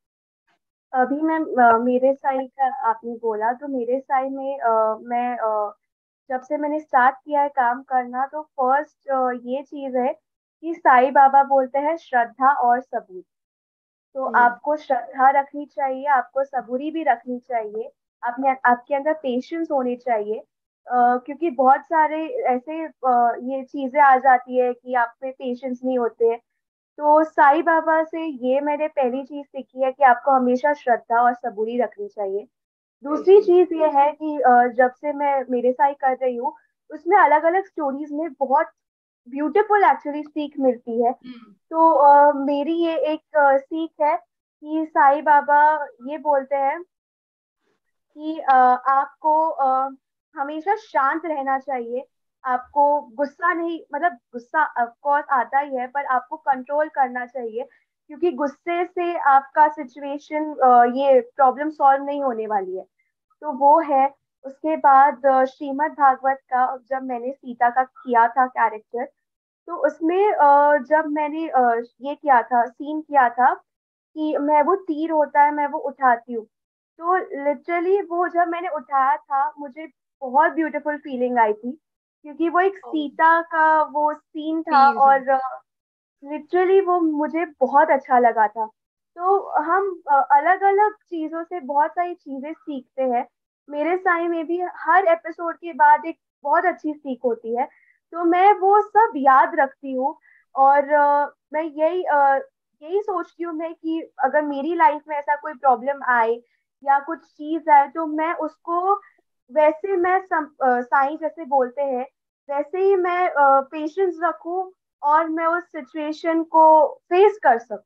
अभी मैं अ, मेरे साइड का आपने बोला, तो मेरे साइड में अ, मैं अ, जब से मैंने स्टार्ट किया है काम करना, तो फर्स्ट ये चीज है कि साईं बाबा बोलते हैं श्रद्धा और सबूत। तो हम्म। आपको श्रद्धा रखनी चाहिए, आपको सबूरी भी रखनी चाहिए, आपने आपके अंदर पेशेंस होनी चाहिए। अ, क्योंकि बहुत सारे ऐसे अ, ये चीजें आ जाती है कि आप में पेशेंस नहीं होते हैं। तो साईं बाबा से ये मैंने पहली चीज सीखी है कि आपको हमेशा श्रद्धा और सबूरी रखनी चाहिए। दूसरी बिल्कुल। चीज ये है कि अ, जब से मैं मेरे साथ कर रही हूँ, उसमें अलग अलग स्टोरीज में बहुत ब्यूटीफुल एक्चुअली सीख मिलती है। हम्म। तो अ, मेरी ये एक अ, सीख है कि साईं बाबा ये बोलते हैं कि अ, आपको अ, हमेशा शांत रहना चाहिए। आपको गुस्सा नहीं, मतलब गुस्सा ऑफ कोर्स आता ही है, पर आपको कंट्रोल करना चाहिए, क्योंकि गुस्से से आपका सिचुएशन, ये प्रॉब्लम सॉल्व नहीं होने वाली है। तो वो है। उसके बाद अ, श्रीमद् भागवत का जब मैंने सीता का किया था कैरेक्टर, तो उसमें अ, जब मैंने अ, ये किया था, सीन किया था कि मैं, वो तीर होता है, मैं वो उठाती हूँ। तो लिटरली वो जब मैंने उठाया था, मुझे बहुत ब्यूटीफुल फीलिंग आई थी, क्योंकि वो एक सीता का वो सीन था, फील था। और लिटरली वो मुझे बहुत अच्छा लगा था। तो हम अलग अलग चीजों से बहुत सारी चीजें सीखते हैं। मेरे साई में भी हर एपिसोड के बाद एक बहुत अच्छी सीख होती है, तो मैं वो सब याद रखती हूँ। और अ, मैं यही अ, यही सोचती हूँ मैं कि अगर मेरी लाइफ में ऐसा कोई प्रॉब्लम आए या कुछ चीज आए, तो मैं उसको वैसे मैं सम, अ, साईं जैसे बोलते हैं, वैसे ही मैं पेशेंस रखूं और मैं उस सिचुएशन को फेस कर सकूं।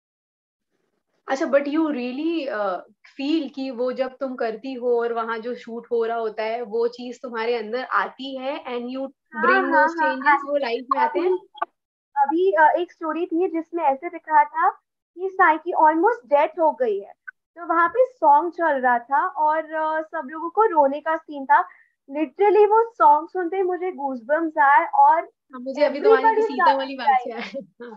अच्छा, बट यू रियली फील कि वो जब तुम करती हो और वहां जो शूट हो रहा होता है वो चीज तुम्हारे अंदर आती है एंड यू हाँ ब्रिंग हाँ दोस हाँ, चेंजेस, वो एक्चुअली लाइफ में आते हैं? अभी अभी अ, एक स्टोरी थी जिसमें ऐसे दिखाया था कि साई की ऑलमोस्ट डेथ हो गई है। तो वहां पे सॉन्ग चल रहा था और अ, सब लोगों को रोने का सीन था। लिटरली वो सॉन्ग सुनते ही मुझे गूजबम्स आए, और हाँ, मुझे अभी तुम्हारी एवरीबॉडी सीता वाली बात से क्राइड। आया। हाँ।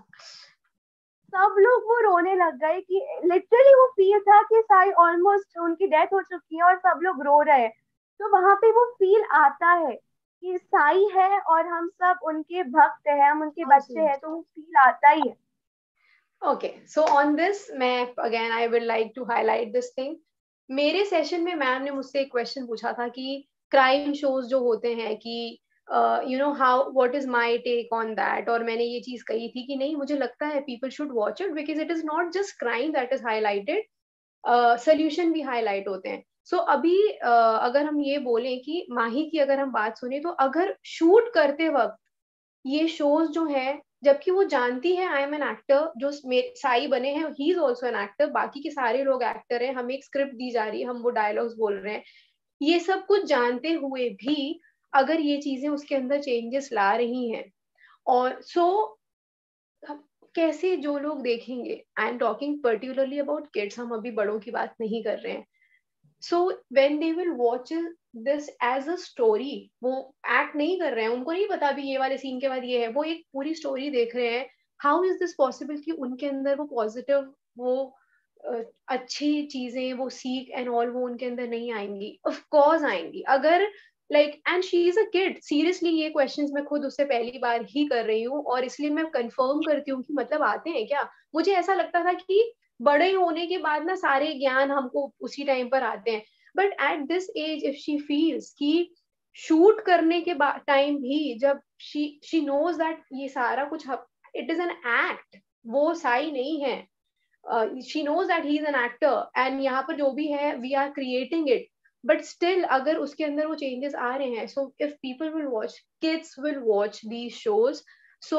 सब लोग वो रोने लग गए कि लिटरली वो फील था कि साई ऑलमोस्ट उनकी डेथ हो चुकी है और सब लोग रो रहे हैं। तो वहां पे वो फील आता है कि साई है और हम सब उनके भक्त हैं, हम उनके How बच्चे sweet. हैं, तो वो फील आता ही है। ओके, सो ऑन दिस मैं again I will like to highlight this thing. मेरे सेशन में मैम ने मुझसे एक क्वेश्चन पूछा था कि क्राइम शोज जो होते हैं कि you know how what is my take on that, और मैंने ये चीज कही थी कि नहीं मुझे लगता है people should watch it because it is not just crime that is highlighted, solution भी हाईलाइट होते हैं। सो so, अभी uh, अगर हम ये बोलें कि माही की अगर हम बात सुने तो अगर शूट करते वक्त ये शोज जो है, जबकि वो जानती है आई एम एन एक्टर, जो साई बने हैं he is also an actor, बाकी के सारे लोग एक्टर हैं, हमें एक स्क्रिप्ट दी जा रही है, हम वो डायलॉग्स बोल रहे हैं, ये सब कुछ जानते हुए भी अगर ये चीजें उसके अंदर चेंजेस ला रही हैं, और सो so, कैसे जो लोग देखेंगे, I am talking particularly about kids, हम अभी बड़ों की बात नहीं कर रहे हैं। So when they will watch this as a story, वो एक्ट नहीं कर रहे हैं, उनको नहीं पता अभी ये वाले सीन के बाद ये है, वो एक पूरी स्टोरी देख रहे हैं। हाउ इज दिस पॉसिबल कि उनके अंदर वो पॉजिटिव, वो uh, अच्छी चीजें, वो सीख एंड ऑल वो उनके अंदर नहीं आएंगी? ऑफ कोर्स आएंगी अगर like, and she is a kid, seriously ये क्वेश्चंस मैं खुद उससे पहली बार ही कर रही हूँ और इसलिए मैं कंफर्म करती हूँ कि मतलब आते हैं क्या। मुझे ऐसा लगता था कि बड़े होने के बाद ना सारे ज्ञान हमको उसी टाइम पर आते हैं, but at this age if she feels कि शूट करने के टाइम भी जब शी शी नोज दैट ये सारा कुछ इट इज एन एक्ट, वो साई नहीं है, she knows that he is an actor and यहाँ पर जो भी है we are creating it, but still अगर उसके अंदर वो चेंजेस आ रहे हैं, so if people will watch, kids will watch these shows, so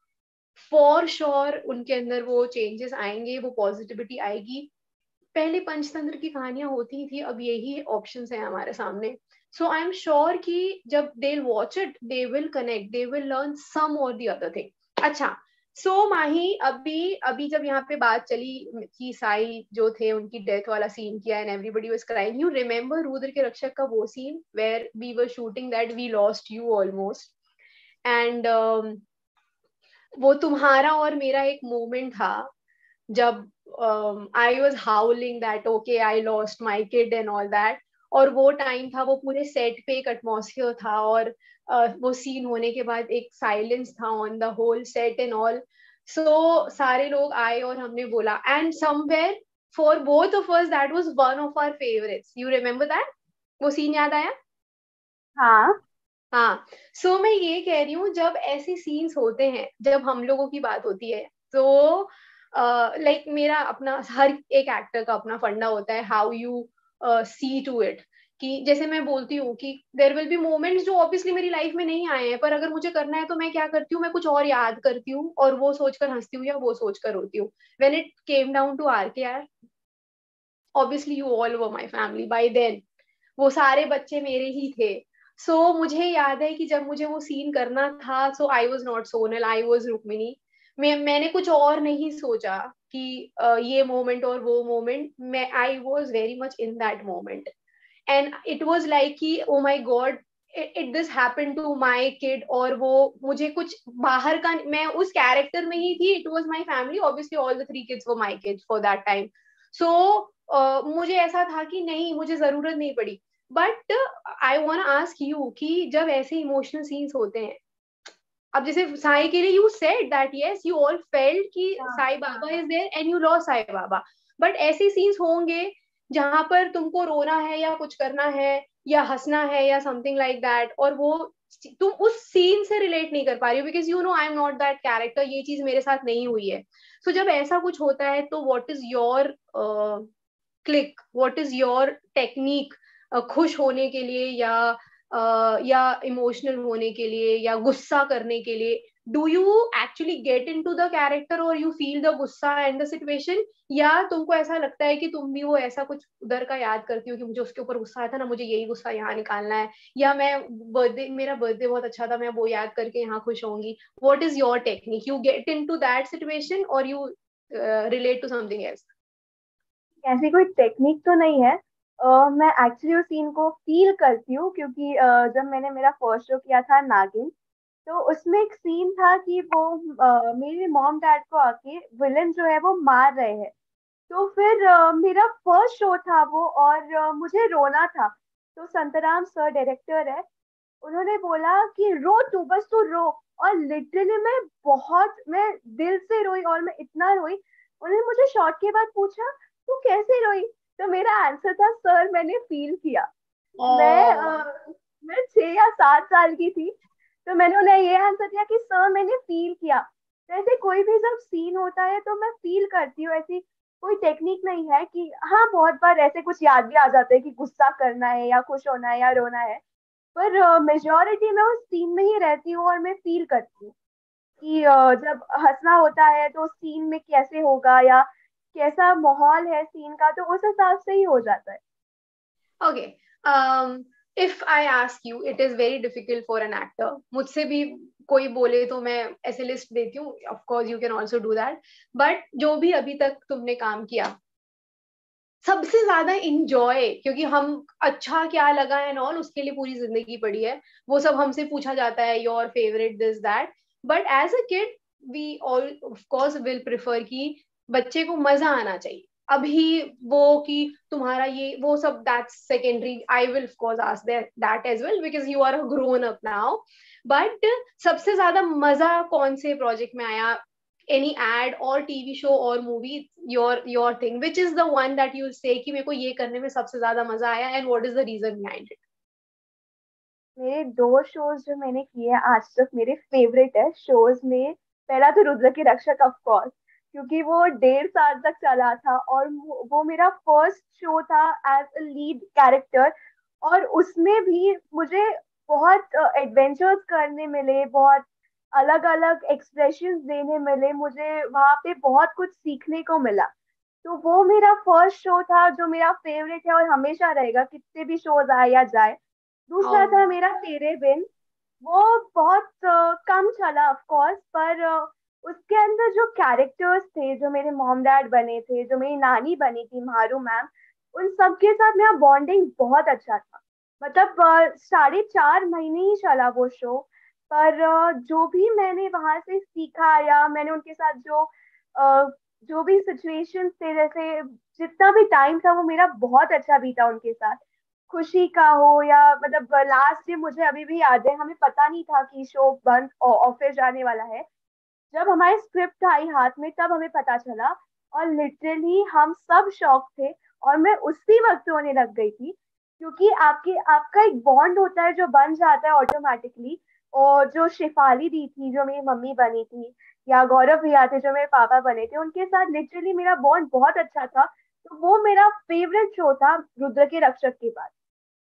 for sure उनके अंदर वो चेंजेस आएंगे, वो पॉजिटिविटी आएगी। पहले पंचतंत्र की कहानियां होती थी, अब यही ऑप्शंस हैं हमारे सामने। So I'm sure कि जब they'll watch it, they will connect, they will learn some or the other thing. अच्छा, so माही, अभी अभी जब यहाँ पे बात चली कि साई जो थे उनकी डेथ वाला सीन किया and everybody was crying, you remember Rudra के रक्षक का वो scene where we were shooting that we lost you almost, and um, वो तुम्हारा और मेरा एक मोमेंट था जब I was howling that okay I lost my kid and all that, और वो टाइम था, वो पूरे सेट पे एक एटमॉस्फेयर था, और uh, वो सीन होने के बाद एक साइलेंस था on the whole set and all. So सारे लोग आए और हमने बोला, and somewhere for both of us that was one of our favourites. You remember that? वो सीन याद आया? हाँ हाँ. सो so, मैं ये कह रही हूँ, जब ऐसे सीन्स होते हैं, जब हम लोगों की बात होती है, तो लाइक uh, like, मेरा अपना, हर एक एक्टर का अपना फंडा होता है, how you see to it. कि जैसे मैं बोलती हूँ कि देयर विल बी मोमेंट्स जो ऑब्वियसली मेरी लाइफ में नहीं आए हैं, पर अगर मुझे करना है तो मैं क्या करती हूँ, मैं कुछ और याद करती हूँ और वो सोचकर हंसती हूँ या वो सोचकर रोती हूँ. When it came down to R K R, obviously you all were my family by then, वो सारे बच्चे मेरे ही थे. सो so, मुझे याद है कि जब मुझे वो सीन करना था, so I was not Sonal, I was Rukmini. मैं मैंने कुछ और नहीं सोचा कि uh, ये मोमेंट और वो मोमेंट, मैं I was very much in that moment, and it was like कि oh my God, it this happen to my kid. और वो मुझे कुछ बाहर का, मैं उस कैरेक्टर में ही थी. It was my family, obviously all the three kids were my kids for that time. So मुझे ऐसा था कि नहीं, मुझे जरूरत नहीं पड़ी. But I want to ask you कि जब ऐसे इमोशनल सीन्स होते हैं, अब जैसे साई के लिए you said that yes you all felt कि Sai Baba is there and you lost Sai Baba, but ऐसे सीन्स होंगे जहां पर तुमको रोना है या कुछ करना है या हंसना है या समथिंग लाइक दैट, और वो तुम उस सीन से रिलेट नहीं कर पा रही हो because you know I am not that character, ये चीज मेरे साथ नहीं हुई है. सो so, जब ऐसा कुछ होता है तो what is your click, what is your technique खुश होने के लिए या uh, या इमोशनल होने के लिए या गुस्सा करने के लिए? Do you actually get into the character और यू फील द गुस्सा एंड द सिचुएशन, या तुमको ऐसा लगता है कि तुम भी वो ऐसा कुछ उधर का याद करती हो कि मुझे उसके ऊपर गुस्सा आया था ना, मुझे यही गुस्सा यहाँ निकालना है, या मैं बर्थडे, मेरा बर्थडे बहुत अच्छा था, मैं वो याद करके यहाँ खुश होंगी? What is your technique? You get into that situation और you relate to something else? ऐसी कोई टेक्निक तो नहीं है. uh, मैं एक्चुअली उस सीन को फील करती हूँ क्योंकि uh, जब मैंने मेरा फर्स्ट शो किया था नागिन, तो उसमें एक सीन था कि वो uh, मेरे मॉम डैड को आके विलन जो है वो मार रहे हैं. तो फिर uh, मेरा फर्स्ट शो था वो, और uh, मुझे रोना था. तो संतराम सर डायरेक्टर है, उन्होंने बोला कि रो तू, बस तू रो. और लिटरली मैं बहुत, मैं दिल से रोई, और मैं इतना रोई. उन्होंने मुझे शॉट के बाद पूछा तू कैसे रोई, तो मेरा आंसर था सर मैंने फील किया. मैं uh, मैं छह या सात साल की थी, तो मैंने उन्हें ये आंसर दिया कि सर मैंने फील किया. तो ऐसे कोई भी जब सीन होता है तो मैं फील करती हूँ. ऐसी कोई टेक्निक नहीं है कि हाँ, बहुत बार ऐसे कुछ याद भी आ जाता है कि गुस्सा करना है या खुश होना है या रोना है, पर मेजोरिटी में उस सीन में ही रहती हूँ और मैं फील करती हूँ कि uh, जब हंसना होता है तो सीन में कैसे होगा या कैसा माहौल है सीन का, तो उस हिसाब से ही हो जाता है. Okay, um, if I ask you, it is very difficult for an actor. मुझसे भी कोई बोले तो मैं ऐसे लिस्ट देती हूँ, of course you can also do that. But जो भी अभी तक तुमने काम किया, सबसे ज्यादा इंजॉय, क्योंकि हम अच्छा क्या लगा एंड ऑल उसके लिए पूरी जिंदगी पड़ी है, वो सब हमसे पूछा जाता है, your favourite this that. But as a kid we all of course will prefer कि बच्चे को मजा आना चाहिए. अभी वो कि तुम्हारा ये वो सब, that's secondary. I will of course ask that as well because you are a grown up now. But सबसे ज्यादा मजा कौन से प्रोजेक्ट में आया? any ad or T V show or movie, your your thing, which is the one that you say कि मेरे को ये करने में सबसे ज्यादा मजा आया, and what is the reason behind it? मेरे दो शोज जो मैंने किए हैं आज तक मेरे फेवरेट है शोज में. पहला तो रुद्र के रक्षक ऑफ कोर्स, क्योंकि वो डेढ़ साल तक चला था और वो, वो मेरा फर्स्ट शो था एज अ लीड कैरेक्टर. और उसमें भी मुझे बहुत एडवेंचर्स करने मिले, बहुत अलग अलग एक्सप्रेशंस देने मिले, मुझे वहां पे बहुत कुछ सीखने को मिला. तो वो मेरा फर्स्ट शो था जो मेरा फेवरेट है और हमेशा रहेगा, कितने भी शोज आए या जाए. दूसरा Oh. था मेरा तेरे बिन, वो बहुत uh, कम चला ऑफ कोर्स, पर uh, उसके अंदर जो कैरेक्टर्स थे, जो मेरे मॉम डैड बने थे, जो मेरी नानी बनी थी मारू मैम, उन सबके साथ मेरा बॉन्डिंग बहुत अच्छा था। मतलब uh, साढ़े चार महीने ही चला वो शो, पर uh, जो भी मैंने वहां से सीखा, या मैंने उनके साथ जो uh, जो भी सिचुएशंस थे, जैसे जितना भी टाइम था वो मेरा बहुत अच्छा बीता उनके साथ। खुशी का हो या मतलब लास्ट डे मुझे अभी भी याद है, हमें पता नहीं था कि शो बंद ऑफिस जाने वाला है। जब हमारी स्क्रिप्ट आई हाथ में तब हमें पता चला, और लिटरली हम सब शॉक थे, और मैं उसी वक्त रोने लग गई थी, क्योंकि आपके आपका एक बॉन्ड होता है जो बन जाता है ऑटोमेटिकली। और जो शेफाली दी थी जो मेरी मम्मी बनी थी, या गौरव भैया थे जो मेरे पापा बने थे, उनके साथ लिटरली मेरा बॉन्ड बहुत अच्छा था। तो वो मेरा फेवरेट शो था रुद्र के रक्षक के बाद।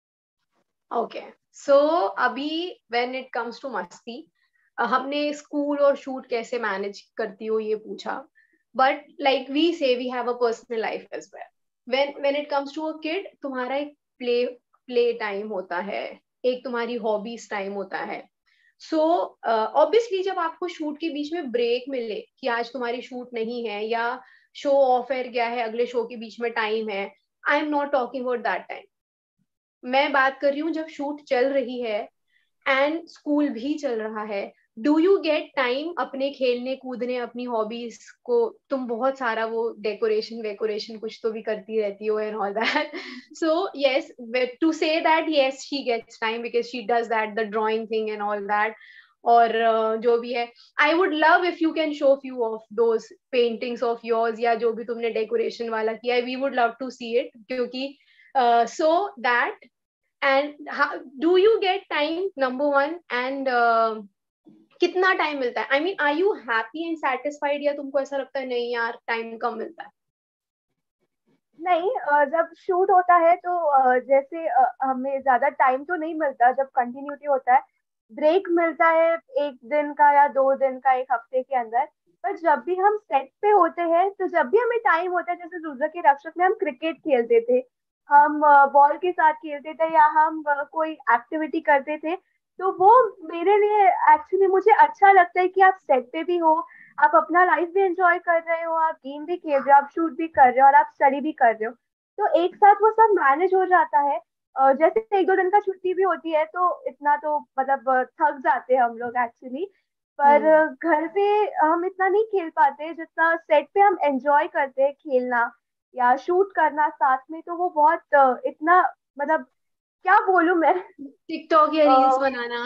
ओके, सो अभी व्हेन इट कम्स टू मस्ती, हमने स्कूल और शूट कैसे मैनेज करती हो ये पूछा, but like we say we have a personal life as well. When when it comes to a kid, तुम्हारा एक प्ले प्ले टाइम होता है, एक तुम्हारी हॉबीज टाइम होता है। सो ऑब्वियसली जब आपको शूट के बीच में ब्रेक मिले कि आज तुम्हारी शूट नहीं है या शो ऑफ एयर गया है, अगले शो के बीच में टाइम है, I am not talking about that time. मैं बात कर रही हूँ जब शूट चल रही है एंड स्कूल भी चल रहा है। डू यू गेट टाइम अपने खेलने कूदने, अपनी हॉबीज को? तुम बहुत सारा वो डेकोरेशन वेकोरेशन कुछ तो भी करती रहती हो and all that. So yes, to say that yes she gets time because she does that, the drawing thing and all that. और uh, जो भी है, I would love if you can show few of those paintings of yours, या जो भी तुमने decoration वाला किया, we would love to see it, क्योंकि so that and how, do you get time, number one, and uh, कितना time मिलता है? I mean are you happy and satisfied, या तुमको ऐसा लगता है नहीं यार टाइम कम मिलता है? नहीं, अ, जब शूट होता है तो अ, जैसे अ, हमें ज्यादा टाइम तो नहीं मिलता। जब कंटिन्यूटी होता है, ब्रेक मिलता है एक दिन का या दो दिन का, एक हफ्ते के अंदर। पर जब भी हम सेट पे होते हैं, तो जब भी हमें टाइम होता है, जैसे रुद्र के रक्षक में हम क्रिकेट खेलते थे, हम बॉल के साथ खेलते थे, या हम अ, कोई एक्टिविटी करते थे, तो वो मेरे लिए एक्चुअली मुझे अच्छा लगता है कि आप सेट पे भी हो, आप अपना लाइफ भी एंजॉय कर रहे हो, आप गेम भी खेल रहे हो, आप शूट भी कर रहे हो, और आप स्टडी भी कर रहे हो। तो एक साथ वो सब मैनेज हो जाता है। अ, जैसे एक दो दिन का छुट्टी भी होती है तो इतना तो मतलब अ, थक जाते हैं हम लोग एक्चुअली। पर हम्म। अ, घर पे हम इतना नहीं खेल पाते जितना सेट पे हम एंजॉय करते हैं खेलना या शूट करना साथ में। तो वो बहुत अ, इतना मतलब क्या बोलूं मैं। टिकटॉक या रील्स बनाना।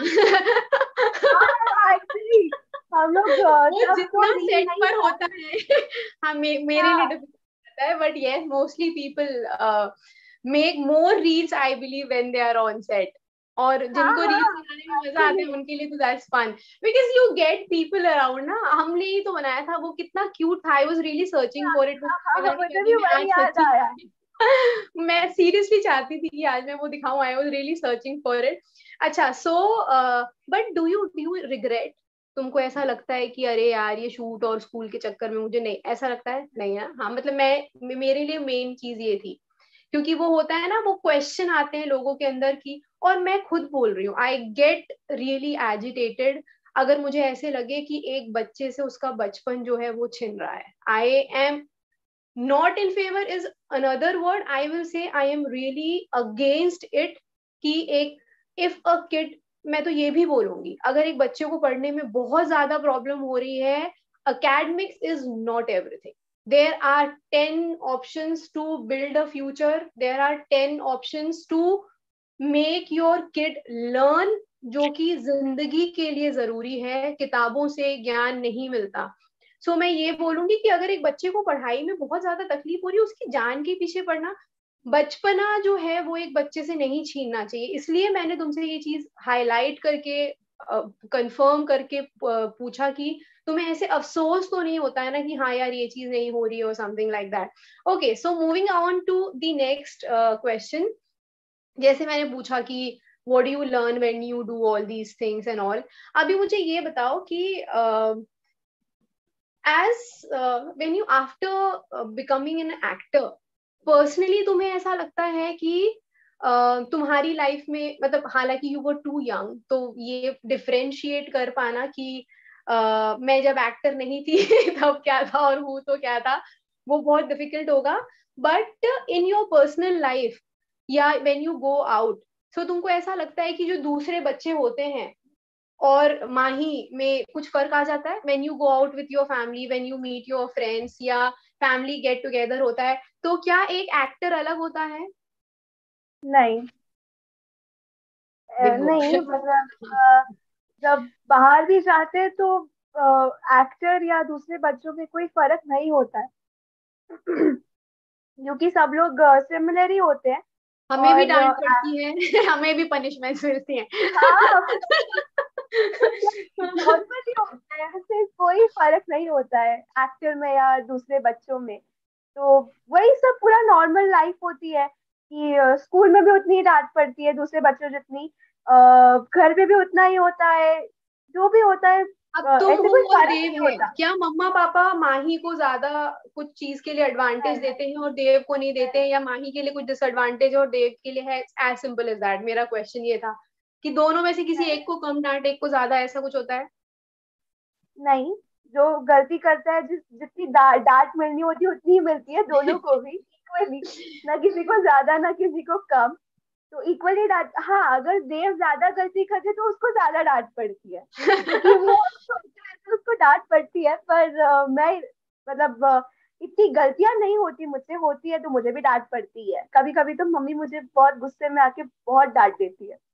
एक्चुअली हम लोग अ, वो तब तो जितना रील सेट नहीं पर था। होता है हाँ, मे, मेरे लिए हाँ, डिफरेंट होता है, but yes mostly people make more reels I believe when they are on set. और हाँ, जिनको रील्स हाँ, बनाने में मजा आता है एक्चुअली। उनके लिए तो that's fun, because you get people around ना। हमने ही तो बनाया था, वो कितना क्यूट था, आई वाज रियली सर्चिंग हाँ, फॉर इट, हाँ, मिला हाँ, नहीं मुझे कभी। भी मैं वही आज याद सच्ची आया। मैं सीरियसली चाहती थी कि आज मैं वो दिखाऊं, I was really searching for it. अच्छा, so but do you do you regret? तुमको ऐसा लगता है कि अरे यार ये शूट और स्कूल के चक्कर में मुझे नहीं ऐसा लगता है? नहीं ना? हाँ, मतलब मैं, मेरे लिए मेन चीज ये थी, क्योंकि वो होता है ना, वो क्वेश्चन आते हैं लोगों के अंदर की, और मैं खुद बोल रही हूँ आई गेट रियली एजिटेटेड अगर मुझे ऐसे लगे कि एक बच्चे से उसका बचपन जो है वो छिन रहा है। I am not in favour is another word, I will say I am really against it. कि एक, इफ अ किड, मैं तो ये भी बोलूंगी, अगर एक बच्चे को पढ़ने में बहुत ज्यादा प्रॉब्लम हो रही है, academics is not everything. There are ten options to build a future. There are ten options to make your kid learn, जो कि जिंदगी के लिए जरूरी है, किताबों से ज्ञान नहीं मिलता। सो so, मैं ये बोलूंगी कि अगर एक बच्चे को पढ़ाई में बहुत ज्यादा तकलीफ हो रही है, उसकी जान के पीछे पढ़ना, बचपना जो है वो एक बच्चे से नहीं छीनना चाहिए। इसलिए मैंने तुमसे ये चीज हाईलाइट करके कंफर्म uh, करके uh, पूछा कि तुम्हें ऐसे अफसोस तो नहीं होता है ना कि हाँ यार ये चीज नहीं हो रही है और something like that. Okay, so moving on to the next question. जैसे मैंने पूछा कि what do you learn when you do all these things and all, अभी मुझे ये बताओ कि as when you after becoming an actor, personally तुम्हें ऐसा लगता है कि uh, तुम्हारी लाइफ में, मतलब हालांकि यू वर टू यंग, तो ये डिफरेंशिएट कर पाना कि uh, मैं जब एक्टर नहीं थी तब क्या था और हूँ तो क्या था, वो बहुत डिफिकल्ट होगा. But in your personal life या when you go out, so तुमको ऐसा लगता है कि जो दूसरे बच्चे होते हैं और माही में कुछ फर्क आ जाता है when you go out with your family, when you meet your friends या फैमिली गेट टुगेदर होता है, तो क्या एक एक्टर अलग होता है? नहीं. अ, बिंगो. नहीं मतलब अ, जब बाहर भी जाते हैं तो एक्टर या दूसरे बच्चों में कोई फर्क नहीं होता है. क्योंकि सब लोग सिमिलर ही होते हैं. हमें भी और डांट अ, पड़ती है हमें भी पनिशमेंट मिलती है. हाँ, नॉर्मली होता है, ऐसे कोई फर्क नहीं होता है एक्टर में या दूसरे बच्चों में. तो वही सब पूरा नॉर्मल लाइफ होती है कि अ, स्कूल में भी उतनी ही डांट पड़ती है दूसरे बच्चों जितनी, अ, घर पे भी उतना ही होता है, जो भी होता है. अब अ, तुम ऐसे हो कोई और फर्क देव नहीं है, होता. क्या मम्मा पापा माही को ज्यादा कुछ चीज के लिए एडवांटेज नहीं, देते हैं और देव को नहीं देते हैं, या माही के लिए कुछ डिसएडवांटेज और देव के लिए है? As simple as that. मेरा क्वेश्चन ये था कि दोनों में से किसी नहीं, एक को कम डांट, एक को ज्यादा, ऐसा कुछ होता है? नहीं. जो गलती करता है, जिस जितनी डा, डांट मिलनी होती है उतनी ही मिलती है दोनों को भी इक्वली. ना किसी को ज्यादा ना किसी को कम. तो इक्वली डांट. हाँ, अगर देव ज्यादा गलती करते तो उसको ज्यादा डांट पड़ती है, क्योंकि वो तो उसको डांट पड़ती है. पर अ, मैं मतलब अ, इतनी गलतियां नहीं होती मुझसे, होती है तो मुझे भी डांट पड़ती है. कभी कभी तो मम्मी मुझे बहुत गुस्से में आके बहुत डांट देती है.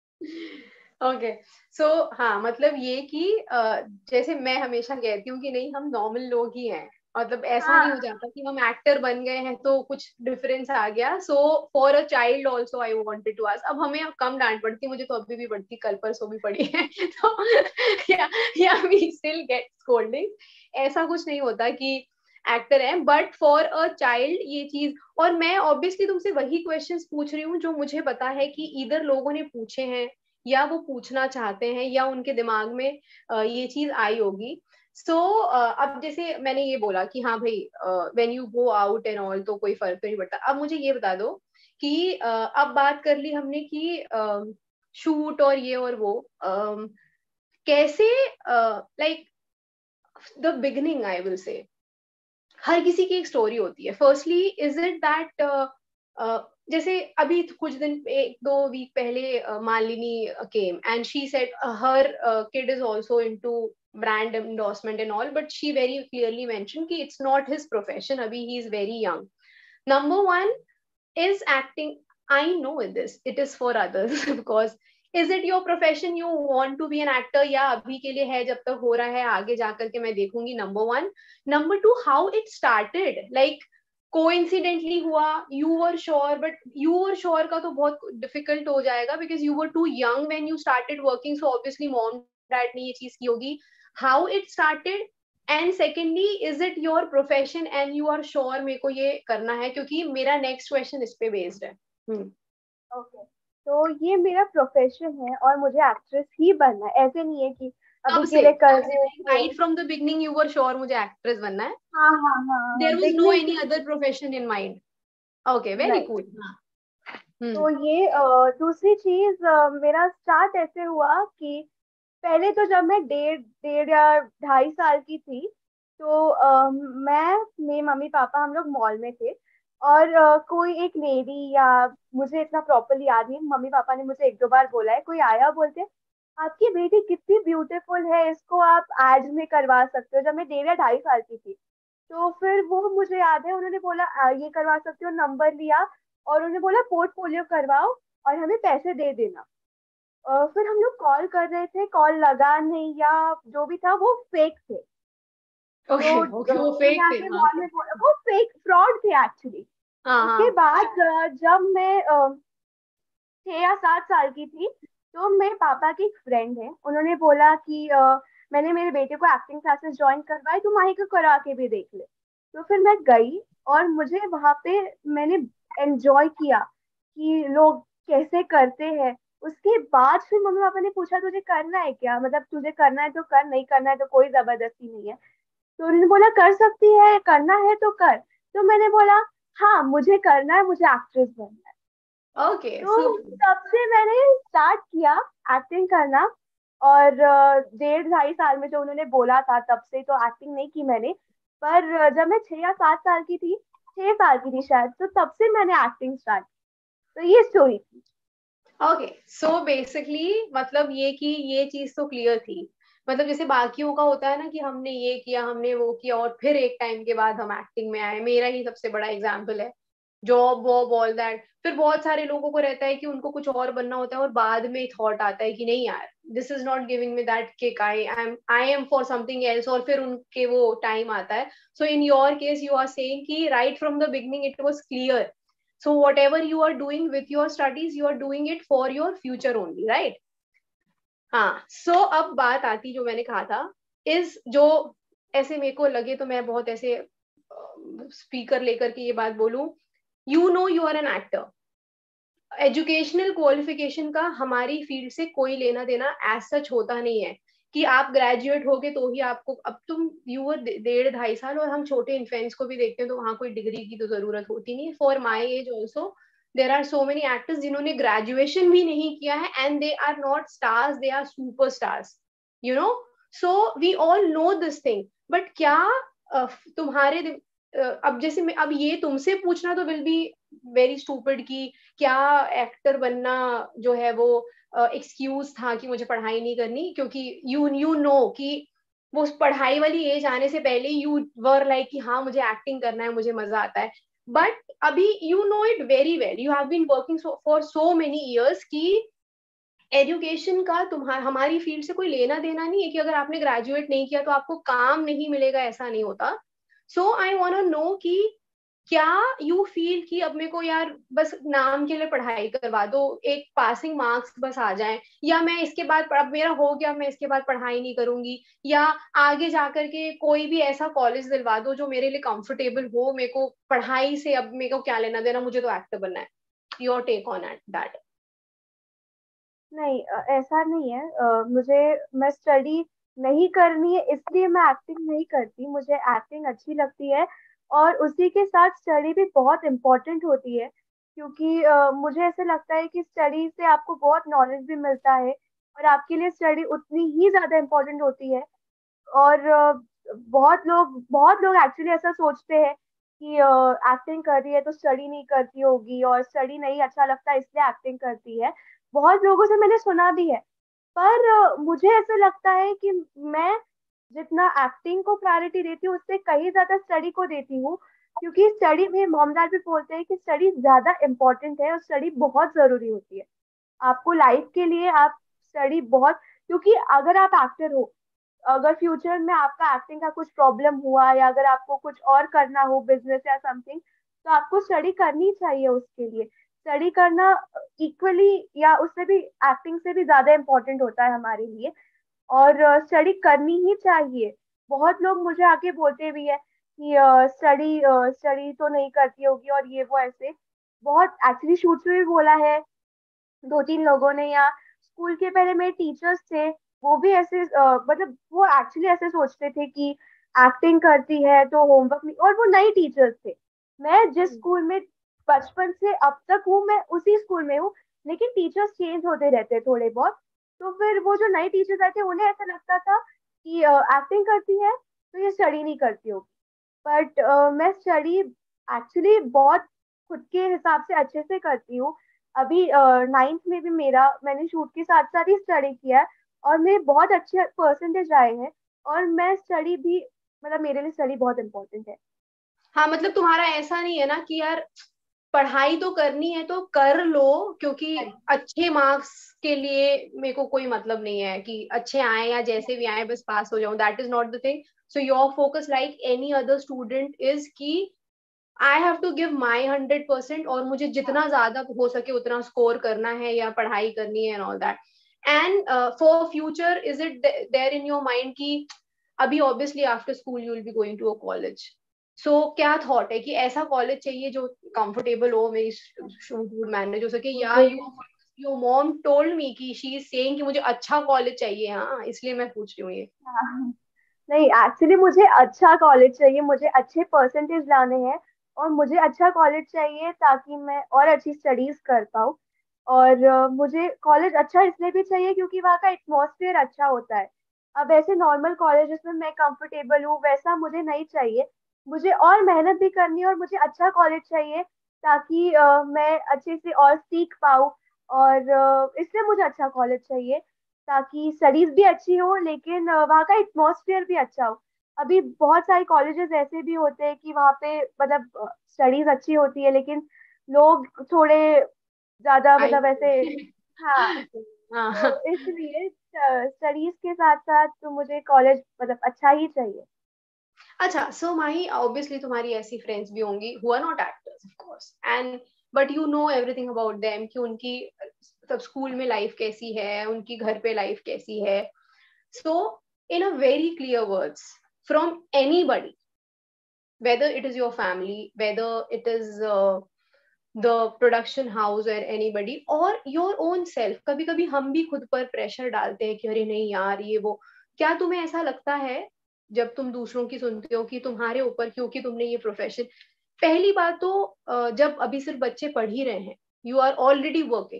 ओके. सो हाँ, मतलब ये कि अ, जैसे मैं हमेशा कहती हूँ कि नहीं, हम नॉर्मल लोग ही हैं, मतलब ऐसा नहीं हो हाँ. जाता कि हम एक्टर बन गए हैं तो कुछ डिफरेंस आ गया. So for a child also I wanted to ask. अब हमें अब कम डांट पड़ती, मुझे तो अभी भी पड़ती, कल परसों भी पड़ी है तो या या वी स्टिल गेट स्कोल्डिंग. ऐसा कुछ नहीं होता कि एक्टर है, बट फॉर अ चाइल्ड ये चीज. और मैं ऑब्वियसली तुमसे वही क्वेश्चंस पूछ रही हूँ जो मुझे पता है कि इधर लोगों ने पूछे हैं या वो पूछना चाहते हैं या उनके दिमाग में uh, ये चीज आई होगी. सो so, uh, अब जैसे मैंने ये बोला कि हाँ भाई, when you go out and all तो कोई फर्क तो नहीं पड़ता. अब मुझे ये बता दो कि uh, अब बात कर ली हमने कि शूट uh, और ये और वो, um, कैसे, like the beginning I will say, हर किसी की एक स्टोरी होती है. फर्स्टली, इज इट दैट जैसे अभी कुछ दिन, एक दो वीक पहले uh, Malini came and she said her kid is also into brand endorsement and all, but she very clearly mentioned कि it's not his profession, abhi he is very young. Number one, is acting, I know this, it is for others because is it your profession, you want to be an actor, या अभी के लिए है, जब तक हो रहा है आगे जाकर के मैं देखूंगी. Number one. Number two, how it started, like coincidentally हुआ, you were sure, but you were sure का तो बहुत डिफिकल्ट हो जाएगा because you were too young when you started working, so obviously mom dad ने ये चीज की होगी. How it started, and secondly, is it your profession and you are sure मेरे को ये करना है, क्योंकि मेरा नेक्स्ट क्वेश्चन इस पे बेस्ड है. ओके. तो ये मेरा प्रोफेशन है और मुझे एक्ट्रेस ही बनना है. ऐसे नहीं है कि कब अभी से, के लिए कर रही हूँ तो. Right from the beginning you were sure मुझे एक्ट्रेस बनना है? हाँ हाँ हाँ हाँ, there was no beginning any say. Other profession in mind? Okay, very नहीं. कूल. तो हम्म. ये अ, दूसरी चीज, अ, मेरा स्टार्ट ऐसे हुआ कि पहले तो जब मैं डेढ़ डेढ़ या ढाई साल की थी, तो अ, मैं, मेरे मम्मी पापा, हम लोग मॉल में थे. और अ, कोई एक लेडी, या मुझे इतना प्रॉपरली याद नहीं, मम्मी पापा ने मुझे एक दो बार बोला है, कोई आया, बोलते आपकी बेटी कितनी ब्यूटीफुल है, इसको आप एड्स में करवा सकते हो. जब मैं डेढ़ या ढाई साल की थी, तो फिर वो मुझे याद है, उन्होंने बोला "आ, ये करवा सकते हो." नंबर लिया और उन्होंने बोला पोर्टफोलियो करवाओ और हमें पैसे दे देना. अ, फिर हम लोग कॉल कर रहे थे, कॉल लगा नहीं, या जो भी था वो फेक थे. तो ओके ओके, अ, वो मैंने फेक थे. आके हाँ, मॉल में बोला, वो फेक फ्रॉड थे एक्चुअली. हाँ उसके हाँ. बाद अ, जब मैं अ, छह या सात साल की थी, तो मेरे पापा की एक फ्रेंड है, उन्होंने बोला कि अ, मैंने मेरे बेटे को एक्टिंग क्लासेस ज्वाइन करवाए, तो माही को करा के भी देख ले. तो फिर मैं गई और मुझे वहां पे, मैंने एंजॉय किया कि लोग कैसे करते हैं. उसके बाद फिर मम्मी पापा ने पूछा तुझे करना है क्या, मतलब तुझे करना है तो कर, नहीं करना है तो कोई जबरदस्ती नहीं है. तो उन्होंने बोला कर सकती है, करना है तो कर. तो मैंने बोला हाँ मुझे करना है, मुझे एक्ट्रेस बनना है. ओके तो सो तब से मैंने स्टार्ट किया एक्टिंग करना। और अ, डेढ़ ढाई साल में जो उन्होंने बोला था, तब से तो एक्टिंग नहीं की मैंने। पर अ, जब मैं छह या सात साल की थी, छह साल की थी शायद, तो तब से मैंने एक्टिंग स्टार्ट की। तो ये स्टोरी थी। ओके सो बेसिकली मतलब ये कि ये चीज तो क्लियर थी। मतलब जैसे बाकियों का होता है ना कि हमने ये किया हमने वो किया और फिर एक टाइम के बाद हम एक्टिंग में आए। मेरा ही सबसे बड़ा एग्जाम्पल है, जॉब वॉब ऑल दैट। फिर बहुत सारे लोगों को रहता है कि उनको कुछ और बनना होता है और बाद में थॉट आता है कि नहीं यार, this is not giving me that kick, I am I am for something else, और फिर उनके वो टाइम आता है। So in your case you are saying कि right from the beginning it was clear. So whatever you are doing with your studies, you are doing it for your future only, right? हाँ, सो so अब बात आती जो मैंने कहा था इस जो ऐसे मेरे को लगे तो मैं बहुत ऐसे स्पीकर लेकर के ये बात बोलूं। You know you are an actor. Educational qualification का हमारी फील्ड से कोई लेना देना एज सच होता नहीं है कि आप ग्रेजुएट होगे तो ही आपको, अब तुम यूर डेढ़ ढाई साल और हम छोटे इन्फेंट्स को भी देखते हैं तो वहां कोई डिग्री की तो जरूरत होती नहीं। For my age also there are so many actors जिन्होंने ग्रेजुएशन भी नहीं किया है and they are not stars, they are super stars, you know. So we all know this thing. But क्या uh, तुम्हारे uh, अब जैसे मैं अब ये तुमसे पूछना तो विल बी वेरी स्टूपिड कि क्या एक्टर बनना जो है वो एक्सक्यूज uh, था कि मुझे पढ़ाई नहीं करनी, क्योंकि यू यू नो कि वो पढ़ाई वाली एज आने से पहले यू वर लाइक कि हाँ मुझे एक्टिंग करना है, मुझे मजा आता है। बट अभी you know it very well, you have been working for so many years कि एजुकेशन का तुम्हारा हमारी फील्ड से कोई लेना देना नहीं है कि अगर आपने ग्रेजुएट नहीं किया तो आपको काम नहीं मिलेगा, ऐसा नहीं होता। So I want to know कि क्या यू फील कि अब मेरे को यार बस नाम के लिए पढ़ाई करवा दो, एक पासिंग मार्क्स बस आ जाए, या मैं इसके बाद अब मेरा हो गया मैं इसके बाद पढ़ाई नहीं करूंगी, या आगे जाकर के कोई भी ऐसा कॉलेज दिलवा दो जो मेरे लिए कंफर्टेबल हो, मेरे को पढ़ाई से अब मेरे को क्या लेना देना, मुझे तो एक्टर बनना है। Your take on that? नहीं, अ, ऐसा नहीं है। अ, मुझे मैं स्टडी नहीं करनी है इसलिए मैं एक्टिंग नहीं करती। मुझे एक्टिंग अच्छी लगती है और उसी के साथ स्टडी भी बहुत इम्पोर्टेंट होती है, क्योंकि अ, मुझे ऐसा लगता है कि स्टडी से आपको बहुत नॉलेज भी मिलता है और आपके लिए स्टडी उतनी ही ज्यादा इम्पोर्टेंट होती है। और अ, बहुत लोग बहुत लोग एक्चुअली ऐसा सोचते हैं कि एक्टिंग कर रही है तो स्टडी नहीं करती होगी, और स्टडी नहीं अच्छा लगता इसलिए एक्टिंग करती है। बहुत लोगों से मैंने सुना भी है। पर अ, मुझे ऐसा लगता है कि मैं जितना एक्टिंग को प्रायोरिटी देती हूँ उससे कहीं ज्यादा स्टडी को देती हूँ, क्योंकि स्टडी में मॉम डैड भी बोलते हैं कि स्टडी ज्यादा इम्पोर्टेंट है और स्टडी बहुत जरूरी होती है आपको लाइफ के लिए। आप स्टडी बहुत, क्योंकि अगर आप एक्टर हो, अगर फ्यूचर में आपका एक्टिंग का कुछ प्रॉब्लम हुआ या अगर आपको कुछ और करना हो बिजनेस या समथिंग, तो आपको स्टडी करनी चाहिए उसके लिए। स्टडी करना इक्वली या उससे भी एक्टिंग से भी ज्यादा इम्पोर्टेंट होता है हमारे लिए, और स्टडी करनी ही चाहिए। बहुत लोग मुझे आके बोलते भी है कि स्टडी स्टडी तो नहीं करती होगी और ये वो ऐसे। बहुत एक्चुअली शूट्स में भी बोला है दो तीन लोगों ने, या स्कूल के पहले मेरे टीचर्स थे, वो भी ऐसे अ, मतलब वो एक्चुअली ऐसे सोचते थे कि एक्टिंग करती है तो होमवर्क नहीं। और वो नई टीचर्स थे। मैं जिस स्कूल में बचपन से अब तक हूँ मैं उसी स्कूल में हूँ, लेकिन टीचर्स चेंज होते रहते हैं थोड़े बहुत। तो फिर वो जो नए टीचर्स आए थे उन्हें ऐसा लगता था कि एक्टिंग करती है तो ये स्टडी नहीं करती होगी। बट मैं स्टडी एक्चुअली बहुत खुद के हिसाब से अच्छे से करती हूँ। अभी नाइन्थ में भी मेरा मैंने शूट के साथ साथ ही स्टडी किया है और मेरे बहुत अच्छे परसेंटेज आए हैं। और मैं स्टडी भी, मतलब मेरे लिए स्टडी बहुत इम्पोर्टेंट है। हाँ मतलब तुम्हारा ऐसा नहीं है ना कि यार पढ़ाई तो करनी है तो कर लो, क्योंकि अच्छे मार्क्स के लिए मेरे को कोई मतलब नहीं है कि अच्छे आए या जैसे भी आए बस पास हो जाऊं, that is not the thing. So your focus like any other student is कि I have to give my hundred percent, और मुझे जितना ज्यादा हो सके उतना स्कोर करना है या पढ़ाई करनी है and all that. And for future is it there in your mind कि अभी obviously after school you will be going to a college, so क्या थॉट है कि ऐसा कॉलेज चाहिए जो कंफर्टेबल हो, मेरी शेड्यूल मैनेज हो सके, या मुझे you your mom told me कि शी इज सेइंग कि मुझे अच्छा कॉलेज चाहिए, हाँ इसलिए मैं पूछ रही हूँ ये? हाँ, नहीं एक्चुअली मुझे अच्छा कॉलेज चाहिए, मुझे अच्छे परसेंटेज लाने हैं। और मुझे अच्छा कॉलेज चाहिए ताकि मैं और अच्छी स्टडीज कर पाऊँ। और अ, मुझे कॉलेज अच्छा इसलिए भी चाहिए क्योंकि वहाँ का एटमॉस्फेयर अच्छा होता है। अब ऐसे नॉर्मल कॉलेज जिसमें मैं कंफर्टेबल हूँ वैसा मुझे नहीं चाहिए। मुझे और मेहनत भी करनी है और मुझे अच्छा कॉलेज चाहिए ताकि अ, मैं अच्छे से और सीख पाऊँ। और अ, इसलिए मुझे अच्छा कॉलेज चाहिए ताकि स्टडीज भी अच्छी हो, लेकिन अ, वहाँ का एटमॉस्फेयर भी अच्छा हो। अभी बहुत सारे कॉलेजेस ऐसे भी होते हैं कि वहाँ पे मतलब स्टडीज अच्छी होती है लेकिन लोग थोड़े ज्यादा आई मतलब ऐसे। हाँ, तो हाँ। इसलिए स्टडीज के साथ साथ तो मुझे कॉलेज मतलब अच्छा ही चाहिए। अच्छा, सो माही, ऑब्वियसली तुम्हारी ऐसी फ्रेंड्स भी होंगी who are not actors of course, and but you know everything about them कि उनकी सब स्कूल में लाइफ कैसी है, उनकी घर पे लाइफ कैसी है. So in a very clear words from anybody, whether it is your family, whether it is uh, the production house or anybody or your own self, कभी कभी हम भी खुद पर प्रेशर डालते हैं कि अरे नहीं यार ये वो. क्या तुम्हें ऐसा लगता है जब तुम दूसरों की सुनते हो कि तुम्हारे ऊपर, क्योंकि तुमने ये प्रोफेशन, पहली बात तो अ, जब अभी सिर्फ बच्चे पढ़ ही रहे हैं, you are already working,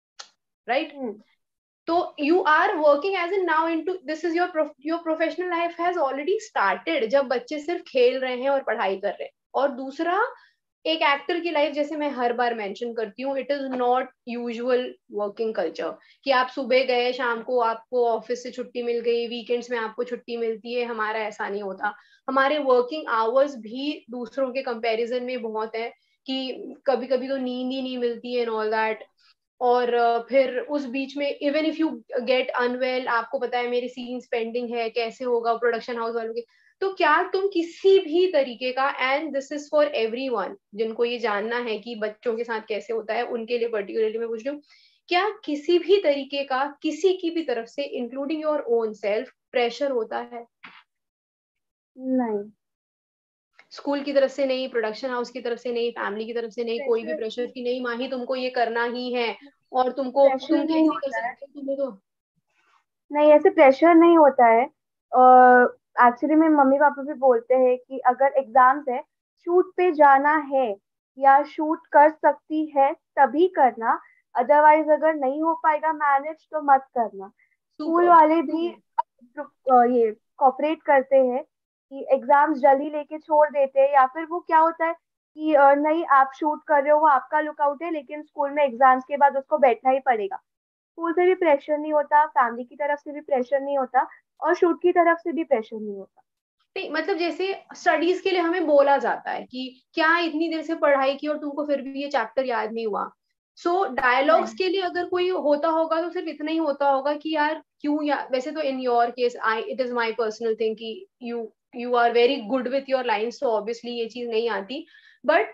right? हम्म। तो you are working as in now into this is your your professional life has already started, जब बच्चे सिर्फ खेल रहे हैं और पढ़ाई कर रहे हैं. और दूसरा, एक एक्टर की लाइफ, जैसे मैं हर बार मेंशन करती हूँ, it is not usual working culture कि आप सुबह गए शाम को आपको ऑफिस से छुट्टी मिल गई, वीकेंड्स में आपको छुट्टी मिलती है. हमारा ऐसा नहीं होता. हमारे वर्किंग आवर्स भी दूसरों के कंपैरिजन में बहुत है कि कभी कभी तो नींद ही नहीं मिलती है एंड ऑल दैट. और फिर उस बीच में even if you get unwell, आपको पता है मेरी सीन्स पेंडिंग है, कैसे होगा प्रोडक्शन हाउस वालों के. तो क्या तुम किसी भी तरीके का, and this is for everyone जिनको ये जानना है कि बच्चों के साथ कैसे होता है, उनके लिए पर्टिकुलरली मैं पूछ रही हूँ, क्या किसी भी तरीके का किसी की भी तरफ से including your own self pressure होता है? नहीं, स्कूल की तरफ से नहीं, प्रोडक्शन हाउस की तरफ से नहीं, फैमिली की तरफ से नहीं, कोई भी प्रेशर प्रेशर की नहीं माही तुमको ये करना ही है और तुमको, प्रेशर तुम नहीं कैसे कर होता है। सकते हो, तुम्हें तो. नहीं, ऐसे प्रेशर नहीं होता है। एक्चुअली मेरे मम्मी पापा भी बोलते हैं कि अगर एग्जाम्स है, शूट पे जाना है या शूट कर सकती है तभी करना, अदरवाइज अगर नहीं हो पाएगा मैनेज तो मत करना। School super. वाले भी अ, ये कॉपरेट करते हैं कि एग्जाम्स जल्दी लेके छोड़ देते हैं, या फिर वो क्या होता है कि अ, नहीं आप शूट कर रहे हो वो आपका लुकआउट है लेकिन स्कूल में एग्जाम्स के बाद उसको बैठना ही पड़ेगा। स्कूल से भी प्रेशर नहीं होता, फैमिली की तरफ से भी प्रेशर नहीं होता, और शूट की तरफ से भी प्रेशर नहीं होता। नहीं, मतलब जैसे स्टडीज के लिए हमें बोला जाता है कि क्या इतनी देर से पढ़ाई की और तुमको फिर भी ये चैप्टर याद नहीं हुआ. सो so, डायलॉग्स नहीं, के लिए अगर कोई होता होगा तो सिर्फ इतना ही होता होगा कि यार क्यों, या वैसे तो in your case I it is my personal thing कि you you are very good with your lines, तो ऑब्वियसली ये चीज नहीं आती. बट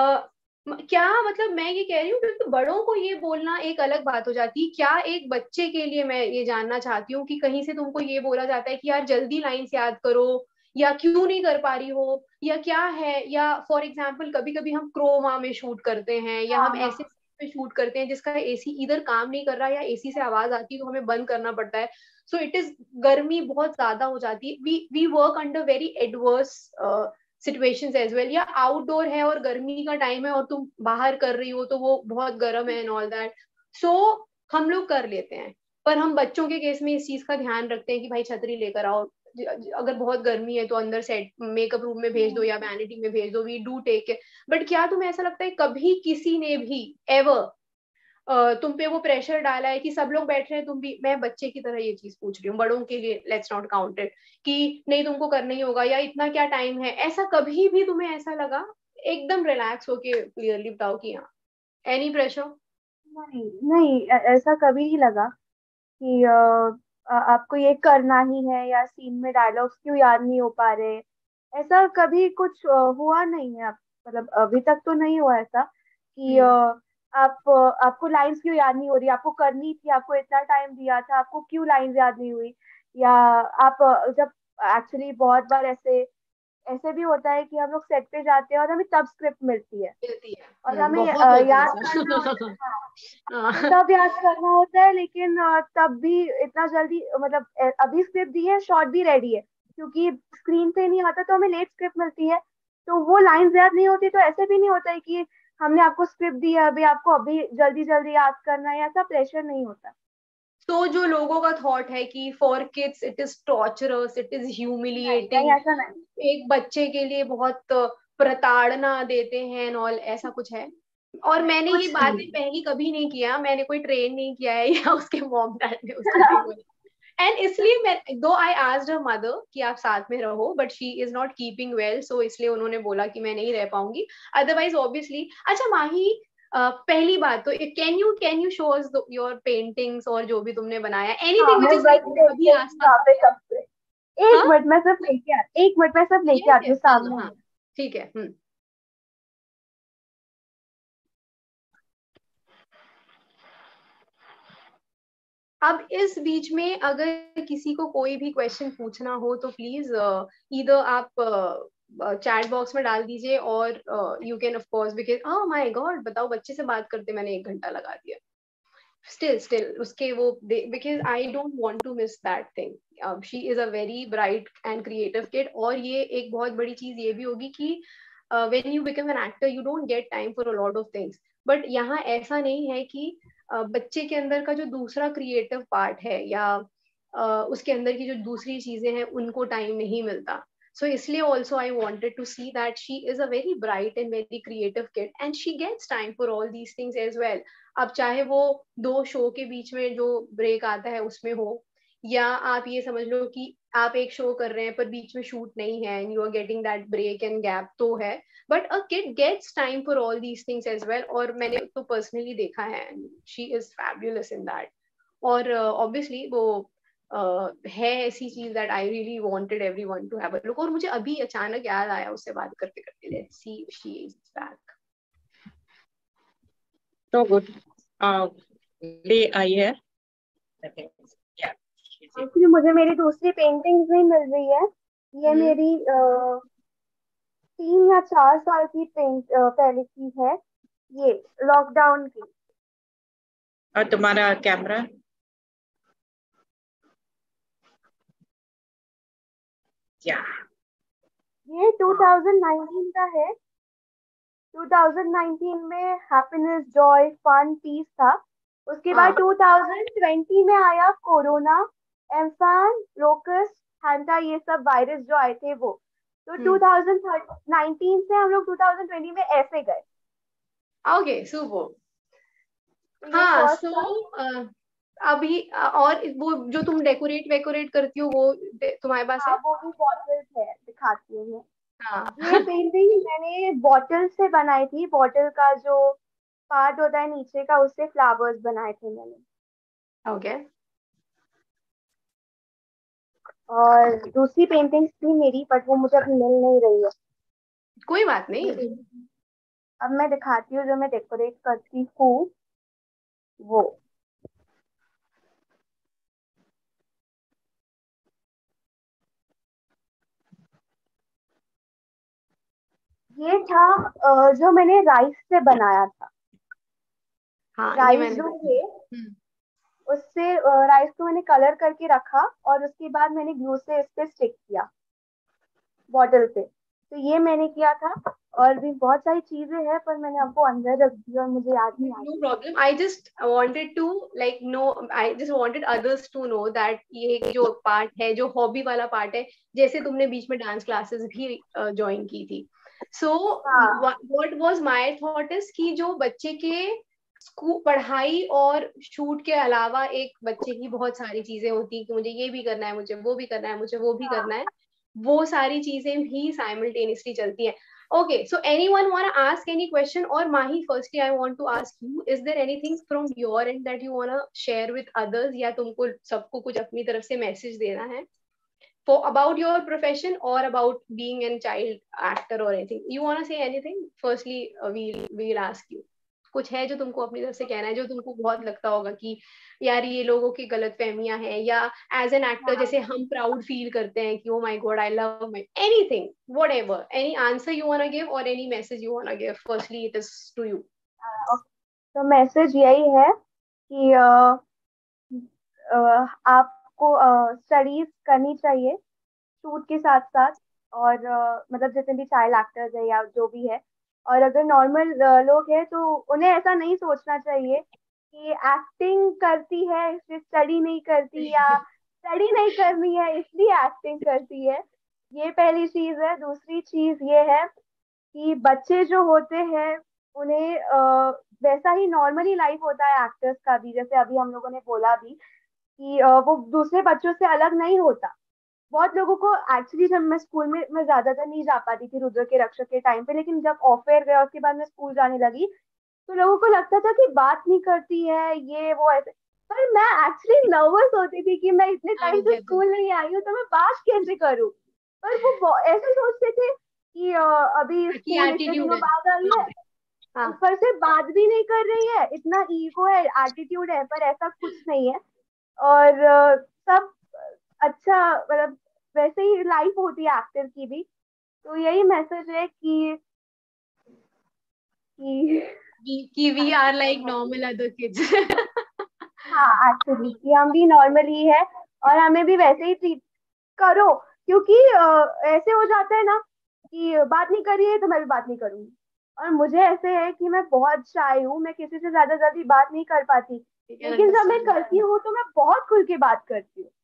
क्या मतलब मैं ये कह रही हूँ क्योंकि बड़ों को ये बोलना एक अलग बात हो जाती है. क्या एक बच्चे के लिए मैं ये जानना चाहती हूँ कि कहीं से तुमको ये बोला जाता है कि यार जल्दी लाइंस याद करो, या क्यों नहीं कर पा रही हो, या क्या है, या फॉर एग्जाम्पल कभी कभी हम क्रोमा में शूट करते हैं या हाँ हम हाँ, ऐसे पे शूट करते हैं जिसका एसी इधर काम नहीं कर रहा या एसी से आवाज आती है तो हमें बंद करना पड़ता है. सो इट इज, गर्मी बहुत ज्यादा हो जाती है. We we work under very adverse situations as well, या आउटडोर है और गर्मी का टाइम है और तुम बाहर कर रही हो तो वो बहुत गर्म है एंड ऑल दैट. सो हम लोग कर लेते हैं. पर हम बच्चों के केस में इस चीज का ध्यान रखते हैं कि भाई छतरी लेकर आओ, अगर बहुत गर्मी है तो अंदर सेट मेकअप रूम में भेज दो या वैनिटी में भेज दो, we do take it. But क्या तुम्हें ऐसा लगता है कभी किसी ने भी एवर तुम पे वो प्रेशर डाला है कि सब लोग बैठ रहे हैं तुम भी, मैं बच्चे की तरह ये चीज पूछ रही हूँ, बड़ों के लिए लेट्स नॉट काउंट इट, कि नहीं तुमको करना ही होगा या इतना क्या टाइम है, ऐसा कभी भी तुम्हें ऐसा लगा? एकदम रिलैक्स होके क्लियरली बताओ कि हाँ, एनी प्रेशर? नहीं नहीं, ऐ- ऐसा कभी नहीं लगा कि अ, आ- आपको ये करना ही है या सीन में डायलॉग्स क्यों याद नहीं हो पा रहे। ऐसा कभी कुछ अ, हुआ नहीं है। आप मतलब अभी तक तो नहीं हुआ ऐसा कि अ, हम्म. आप अ, आपको लाइंस क्यों याद नहीं हो रही, आपको करनी थी, आपको इतना टाइम दिया था, आपको क्यों लाइंस याद नहीं हुई। या आप अ, जब एक्चुअली बहुत बार ऐसे ऐसे भी होता है कि हम लोग सेट पे जाते हैं और हमें तब स्क्रिप्ट मिलती है मिलती है. और हम्म, हमें बहुत अ, होता है याद करना होता ऐसा. है। हाँ, तो हाँ. तब याद करना होता है, लेकिन अ, तब भी इतना जल्दी मतलब अ, अभी स्क्रिप्ट दी है, शॉट भी रेडी है, क्योंकि स्क्रीन पे नहीं आता तो हमें लेट स्क्रिप्ट मिलती है। तो वो लाइंस याद नहीं होती, तो ऐसे भी नहीं होता है कि हमने आपको स्क्रिप्ट दिया अभी आपको अभी जल्दी जल्दी याद करना है, ऐसा प्रेशर नहीं होता। तो जो लोगों का थॉट है कि for kids it is torturous, it is नहीं नहीं, ह्यूमिलिएटिंग, ऐसा नहीं। एक बच्चे के लिए बहुत प्रताड़ना देते हैं और ऐसा कुछ है? और नहीं मैंने ये कुछ नहीं। बातें पहली कभी नहीं किया, मैंने कोई ट्रेन नहीं किया है या उसके मॉम डैड ने उसको नहीं बोला। एंड इसलिए मैं दो आई आस्क्ड हर मदर कि आप साथ में रहो, but she is not keeping well, so इसलिए उन्होंने बोला कि मैं नहीं रह पाऊंगी, अदरवाइज ऑब्वियसली। अच्छा माही, uh, पहली बात तो can you can you show us your paintings और जो भी तुमने बनाया, हाँ एनीथिंग मैं विच इज वही लाइक अभी लेके आसपास। वहाँ पे सबसे, एक हाँ, मिनट मैं सब लेके आ एक मिनट मैं सब लेके यस आती हूँ यस, हाँ सामने हाँ, ही। ठीक है। हम्म। अब इस बीच में अगर किसी को कोई भी क्वेश्चन पूछना हो तो प्लीज इधर आप चैट बॉक्स में डाल दीजिए, और you can of course, because oh my god, बताओ बच्चे से बात करते मैंने एक घंटा लगा दिया। स्टिल स्टिल उसके वो, because I don't want to miss that thing. She is a very bright and creative kid, और ये एक बहुत बड़ी चीज ये भी होगी कि when you become an actor you don't get time for a lot of things, but यहाँ ऐसा नहीं है कि uh, बच्चे के अंदर का जो दूसरा क्रिएटिव पार्ट है या uh, उसके अंदर की जो दूसरी चीजें हैं उनको टाइम नहीं मिलता। So इसलिए also I wanted to see that she is a very bright and very creative kid and she gets time for all these things as well. अब चाहे वो दो शो के बीच में जो ब्रेक आता है उसमें हो, या आप ये समझ लो कि आप एक शो कर रहे हैं पर बीच में शूट नहीं है and you are getting that break and gap, तो है, but a kid gets time for all these things as well, और मैंने तो पर्सनली देखा है, she is fabulous in that. और ऑब्वियसली uh, वो uh, है ऐसी चीज that I really wanted everyone to have a look, और मुझे अभी अचानक याद आया उससे बात करते करते, let's see if she is back. So good. Uh, Lee, are you here? Okay. Yeah. she's here. Actually मुझे मेरी दूसरी पेंटिंग्स नहीं मिल रही है, ये हम्म। मेरी अ, तीन या चार साल की पेंट पहले की है, ये लॉकडाउन की। और तुम्हारा कैमरा? Yeah. ये ट्वेंटी नाइनटीन का है। ट्वेंटी नाइनटीन में हैप्पीनेस जॉय फन पीस था, उसके बाद हाँ। ट्वेंटी ट्वेंटी में आया कोरोना, एम्फान लोकस हैंटा, ये सब वायरस जो आए थे वो, तो हम्म। ट्वेंटी नाइनटीन से हम लोग ट्वेंटी ट्वेंटी में ऐसे गए। Okay super. तो ये हाँ फर्स्ट सो था। so, अभी अ, और वो जो तुम डेकोरेट वेकोरेट करती हो वो दे- तुम्हारे पास हाँ है? वो भी बॉटल्स है, दिखाती हूँ मैं। हाँ। ये पेंटिंग मैंने बॉटल से बनाई थी, बॉटल का जो पार्ट होता है नीचे का उससे फ्लावर्स बनाए थे मैंने। ओके। और दूसरी पेंटिंग्स थी मेरी, बट वो मुझे अभी मिल नहीं रही है। कोई बात नहीं। ये अब मैं दिखाती हूँ जो मैं डेकोरेट करती हूँ वो। ये था अ, जो मैंने राइस से बनाया था। हाँ ये राइस मैंने जो देखा। थे हम्म। उससे राइस को मैंने कलर करके रखा और उसके बाद मैंने ग्लू से इस पे स्टिक किया बॉटल पे, तो ये मैंने किया था। और भी बहुत सारी चीजें हैं पर मैंने आपको अंदर रख दी और मुझे याद नहीं आ No रही। problem. I just wanted to like know. I just wanted others to know that ये जो पार्ट है, जो हॉबी वाला पार्ट है, जैसे तुमने बीच में डांस क्लासेस भी ज्वाइन की थी। सो हाँ what was my thought is कि जो बच्चे के स्कूल पढ़ाई और शूट के अलावा एक बच्चे की बहुत सारी चीजें होती हैं कि मुझे ये भी करना है, मुझे वो भी करना है, मुझे वो भी करना हाँ। है, वो सारी चीजें भी साइमल्टेनियसली चलती हैं। Okay, so anyone want to ask any question? Or Mahi, firstly, I want to ask you, is there anything from your end that you want to share with others? या तुमको सबको कुछ अपनी तरफ से मैसेज देना है for about your profession or about being a child actor or anything? You want to say anything? Firstly, uh, we'll we'll ask you. कुछ है जो तुमको अपनी तरफ से कहना है, जो तुमको बहुत लगता होगा कि यार ये लोगों की गलत फहमियां हैं, या एज एन एक्टर हाँ जैसे हम प्राउड फील करते हैं कि oh my god I love my anything, whatever, any answer you want to give और any message you want to give, firstly it is to you. हाँ, ओके। तो message यही है कि अ, अ, आपको स्टडीज करनी चाहिए शूट के साथ साथ, और uh, मतलब जितने भी चाइल्ड एक्टर्स है या जो भी है, और अगर नॉर्मल लोग हैं तो उन्हें ऐसा नहीं सोचना चाहिए कि एक्टिंग करती है इसलिए स्टडी नहीं करती, या स्टडी नहीं करनी है इसलिए एक्टिंग करती है। ये पहली चीज है। दूसरी चीज ये है कि बच्चे जो होते हैं उन्हें अ, वैसा ही नॉर्मली लाइफ होता है एक्टर्स का भी, जैसे अभी हम लोगों ने बोला भी कि अ, वो दूसरे बच्चों से अलग नहीं होता। बहुत लोगों को एक्चुअली, जब मैं स्कूल में मैं ज्यादातर नहीं जा पाती थी रुद्र के रक्षक के टाइम पे, लेकिन जब ऑफ एयर गया उसके बाद मैं स्कूल जाने लगी तो लोगों को लगता था कि बात नहीं करती है ये वो ऐसे। पर मैं एक्चुअली नर्वस होती थी कि मैं इतने टाइम आई से गेट इट। स्कूल नहीं आई हूँ तो मैं बात कैसे करूँ। पर वो बहु- ऐसे सोचते थे कि अ, अभी कि स्कूल इतने एटीट्यूड दिनों है। बाद आई है, हाँ। ऊपर से बात भी नहीं कर रही है, इतना ईगो है एटीट्यूड है। पर ऐसा कुछ नहीं है। और अ, सब अच्छा, मतलब वैसे ही लाइफ होती है एक्टर की भी। तो यही मैसेज है कि कि कि we are like normal other kids. हाँ एक्चुअली कि हम भी नॉर्मल ही है और हमें भी वैसे ही ट्रीट करो। क्योंकि अ, ऐसे हो जाता है ना कि बात नहीं करी है तो मैं भी बात नहीं करूंगी। और मुझे ऐसे है कि मैं बहुत शाय हूँ, मैं किसी से ज्यादा जल्दी बात नहीं कर पाती, लेकिन जब मैं करती हूँ तो मैं बहुत खुल के बात करती हूँ।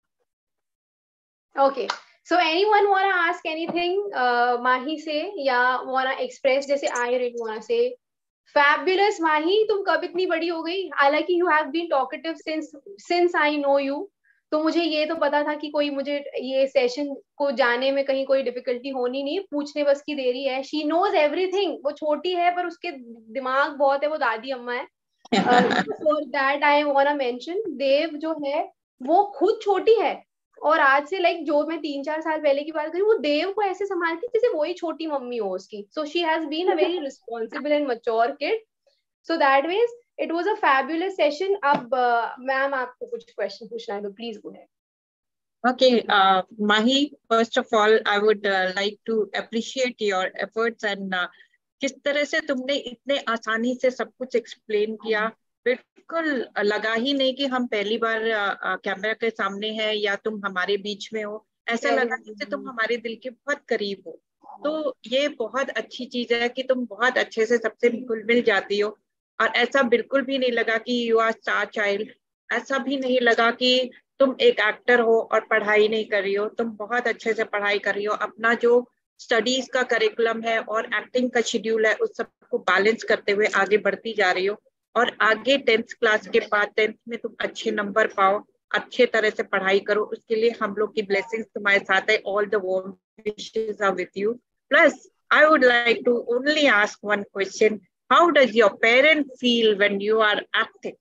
Okay. So anyone wanna ask anything, uh, Mahi से, या wanna express, जैसे I really wanna say, fabulous Mahi, तुम कब इतनी बड़ी हो गई? हालांकि you have been talkative since since I know you, तो मुझे ये तो पता था कि कोई मुझे ये सेशन को जाने में कहीं कोई डिफिकल्टी होनी नहीं, पूछने बस की देरी है। She knows everything. वो छोटी है पर उसके दिमाग बहुत है, वो दादी अम्मा है। For that I wanna mention, Dev जो है वो खुद छोटी है, और आज से लाइक जो मैं तीन चार साल पहले की बात करी, वो देव को ऐसे संभालती जैसे वही छोटी मम्मी हो उसकी। So she has been a very responsible and mature kid. So that means it was a fabulous session. अब मैम uh, आपको कुछ क्वेश्चन पूछना है तो please go ahead. Okay, uh, Mahi, first of all, I would uh, like to appreciate your efforts and uh, किस तरह से तुमने इतने आसानी से सब कुछ एक्सप्लेन किया। बिल्कुल लगा ही नहीं कि हम पहली बार कैमरा के सामने हैं या तुम हमारे बीच में हो। ऐसा लगा जैसे तुम हमारे दिल के बहुत करीब हो। तो ये बहुत अच्छी चीज है कि तुम बहुत अच्छे से सबसे घुल मिल जाती हो। और ऐसा बिल्कुल भी नहीं लगा कि यू आर स्टार चाइल्ड। ऐसा भी नहीं लगा कि तुम एक एक्टर हो और पढ़ाई नहीं कर रही हो। तुम बहुत अच्छे से पढ़ाई कर रही हो। अपना जो स्टडीज का करिकुलम है और एक्टिंग का शेड्यूल है उस सबको बैलेंस करते हुए आगे बढ़ती जा रही हो। और आगे टेंथ क्लास के बाद टेंथ में तुम अच्छे नंबर पाओ, अच्छे तरह से पढ़ाई करो, उसके लिए हम लोग की ब्लेसिंग्स तुम्हारे साथ है। All the warm wishes are with you. Plus I would like to only ask one question, how does your parent feel when you are acting?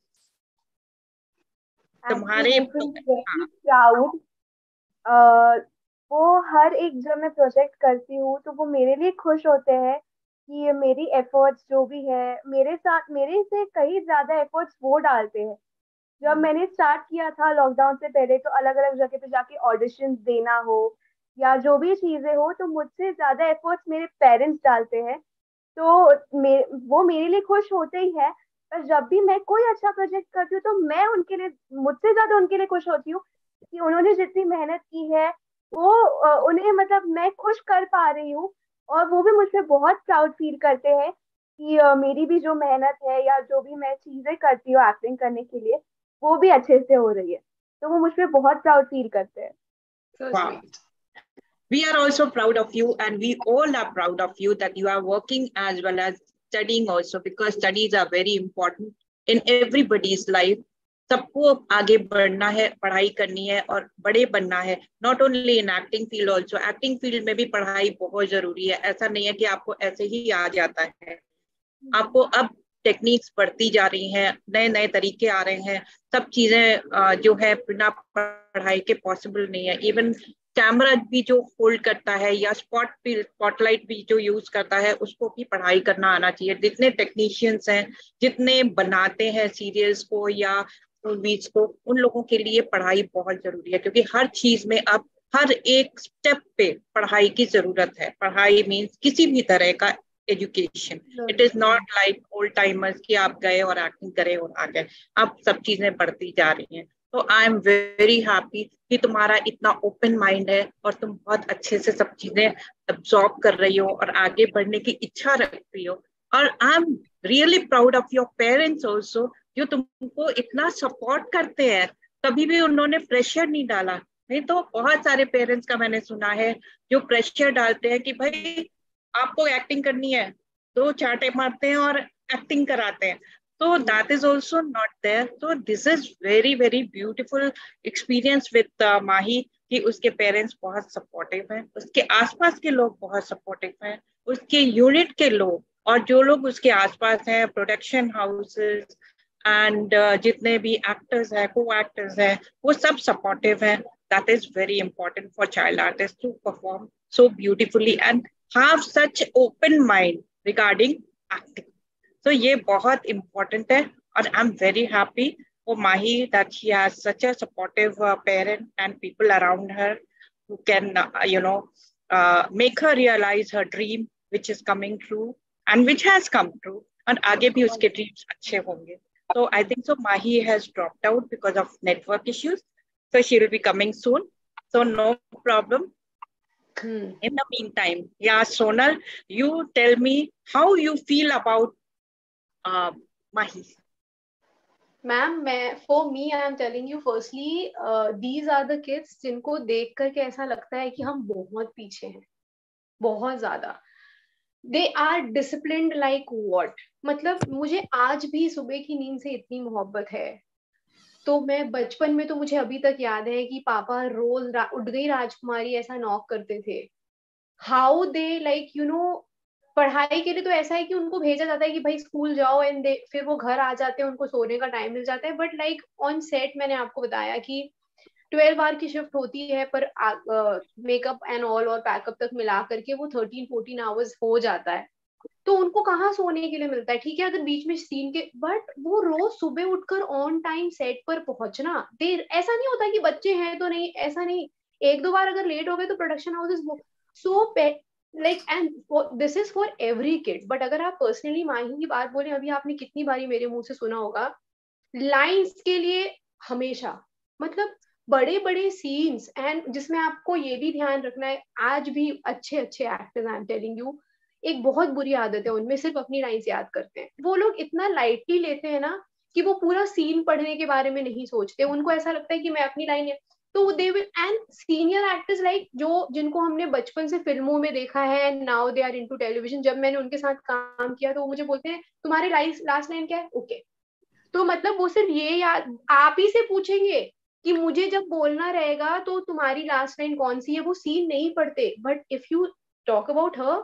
तुम्हारे वेरी प्राउड। वो हर एक, जब मैं प्रोजेक्ट करती हूँ तो वो मेरे लिए खुश होते हैं कि मेरी एफर्ट्स जो भी है मेरे साथ, मेरे से कहीं ज्यादा एफर्ट्स वो डालते हैं। जब मैंने स्टार्ट किया था लॉकडाउन से पहले तो अलग अलग जगह पे जाके ऑडिशंस देना हो या जो भी चीजें हो, तो मुझसे ज्यादा एफर्ट्स मेरे पेरेंट्स डालते हैं। तो मे, वो मेरे लिए खुश होते ही है। पर जब भी मैं कोई अच्छा प्रोजेक्ट करती हूँ तो मैं उनके लिए, मुझसे ज्यादा उनके लिए खुश होती हूँ कि उन्होंने जितनी मेहनत की है वो अ, उन्हें, मतलब मैं खुश कर पा रही हूँ। और वो भी मुझसे बहुत प्राउड फील करते हैं कि अ, मेरी भी जो मेहनत है या जो भी मैं चीजें करती हूँ एक्टिंग करने के लिए वो भी अच्छे से हो रही है। तो वो मुझ पे बहुत प्राउड फील करते हैं। So wow. sweet. We are also proud of you, and we all are proud of you that you are working as well as studying also, because studies are very important in everybody's life. सबको आगे बढ़ना है, पढ़ाई करनी है और बड़े बनना है। Not only in acting field, also acting field में भी पढ़ाई बहुत जरूरी है। ऐसा नहीं है कि आपको ऐसे ही आ जाता है। आपको अब टेक्निक्स बढ़ती जा रही हैं, नए नए तरीके आ रहे हैं। सब चीजें जो है बिना पढ़ाई के पॉसिबल नहीं है। इवन कैमरा भी जो होल्ड करता है या स्पॉट भी, स्पॉटलाइट भी जो यूज करता है, उसको भी पढ़ाई करना आना चाहिए। जितने टेक्नीशियंस हैं, जितने बनाते हैं सीरियल्स को या मूवीज को, उन लोगों के लिए पढ़ाई बहुत जरूरी है। क्योंकि हर चीज में अब हर एक स्टेप पे पढ़ाई की जरूरत है। पढ़ाई मीन्स किसी भी तरह का education. It is not like old timers कि आप गए और एक्टिंग करें और आ गए। अब सब चीजें बढ़ती जा रही हैं। तो आई एम वेरी हैप्पी कि तुम्हारा इतना ओपन माइंड है और तुम बहुत अच्छे से सब चीजें अब्सॉर्ब कर रही हो और आगे बढ़ने की इच्छा रख रही हो। और I am really proud of your parents also, जो तुमको इतना सपोर्ट करते हैं। कभी भी उन्होंने प्रेशर नहीं डाला। नहीं तो बहुत सारे पेरेंट्स का मैंने सुना है जो प्रेशर डालते हैं कि भाई आपको एक्टिंग करनी है, दो चांटे मारते हैं और एक्टिंग कराते हैं। So that is also not there. So this is very very beautiful experience with uh, Mahi कि उसके पेरेंट्स बहुत सपोर्टिव हैं, उसके आसपास के लोग बहुत सपोर्टिव हैं, उसके यूनिट के लोग और जो लोग उसके आसपास हैं, प्रोडक्शन हाउसेस एंड जितने भी एक्टर्स हैं, को एक्टर्स हैं, वो सब सपोर्टिव हैं. That is very important for child artists to perform so beautifully and have such open mind regarding acting. So ये बहुत important है और I'm very happy for Mahi that she has such a supportive uh, parent and people around her who can uh, you know uh, make her realize her dream which is coming true and which has come true and आगे भी उसके dreams अच्छे होंगे. So I think so Mahi has dropped out because of network issues. So she will be coming soon. So no problem. Hmm. In the meantime, yeah, Sonal, you tell me how you feel about uh, Mahi. Ma'am, मैं for me I am telling you firstly, uh, these are the kids जिनको देख करके ऐसा लगता है कि हम बहुत पीछे हैं, बहुत ज़्यादा. They are disciplined like what? मतलब मुझे आज भी सुबह की नींद से इतनी मोहब्बत है. तो मैं बचपन में तो मुझे अभी तक याद है कि पापा रोज रा, उठ गई राजकुमारी ऐसा नॉक करते थे. How they like you know पढ़ाई के लिए तो ऐसा है कि उनको भेजा जाता है कि भाई स्कूल जाओ एंड दे फिर वो घर आ जाते हैं, उनको सोने का टाइम मिल जाता है. बट लाइक ऑन सेट मैंने आपको बताया कि ट्वेल्व आवर की शिफ्ट होती है पर मेकअप एंड ऑल और पैकअप तक मिला करके वो थर्टीन फोर्टीन आवर्स हो जाता है. तो उनको कहाँ सोने के लिए मिलता है. ठीक है अगर बीच में सीन के, बट वो रोज सुबह उठकर ऑन टाइम सेट पर पहुंचना. देर ऐसा नहीं होता कि बच्चे हैं तो नहीं, ऐसा नहीं. एक दो बार अगर लेट हो गए तो production houses so like and this is for every kid. But अगर आप पर्सनली माही की बात बोले, अभी आपने कितनी बारी मेरे मुंह से सुना होगा लाइन्स के लिए हमेशा, मतलब बड़े बड़े सीन्स एंड जिसमें आपको ये भी ध्यान रखना है. आज भी अच्छे अच्छे actors I am telling you एक बहुत बुरी आदत है उनमें, सिर्फ अपनी लाइन्स याद करते हैं. वो लोग इतना लाइटली लेते हैं ना कि वो पूरा सीन पढ़ने के बारे में नहीं सोचते. उनको ऐसा लगता है कि मैं अपनी लाइन, तो they will. And senior actors like जो जिनको हमने बचपन से फिल्मों में देखा है and now they are into television, जब मैंने उनके साथ काम किया तो वो मुझे बोलते हैं तुम्हारी लास्ट लाइन क्या है. Okay okay. तो मतलब वो सिर्फ ये याद आप ही से पूछेंगे कि मुझे जब बोलना रहेगा तो तुम्हारी लास्ट लाइन कौन सी है. वो सीन नहीं पढ़ते. But if you talk about her,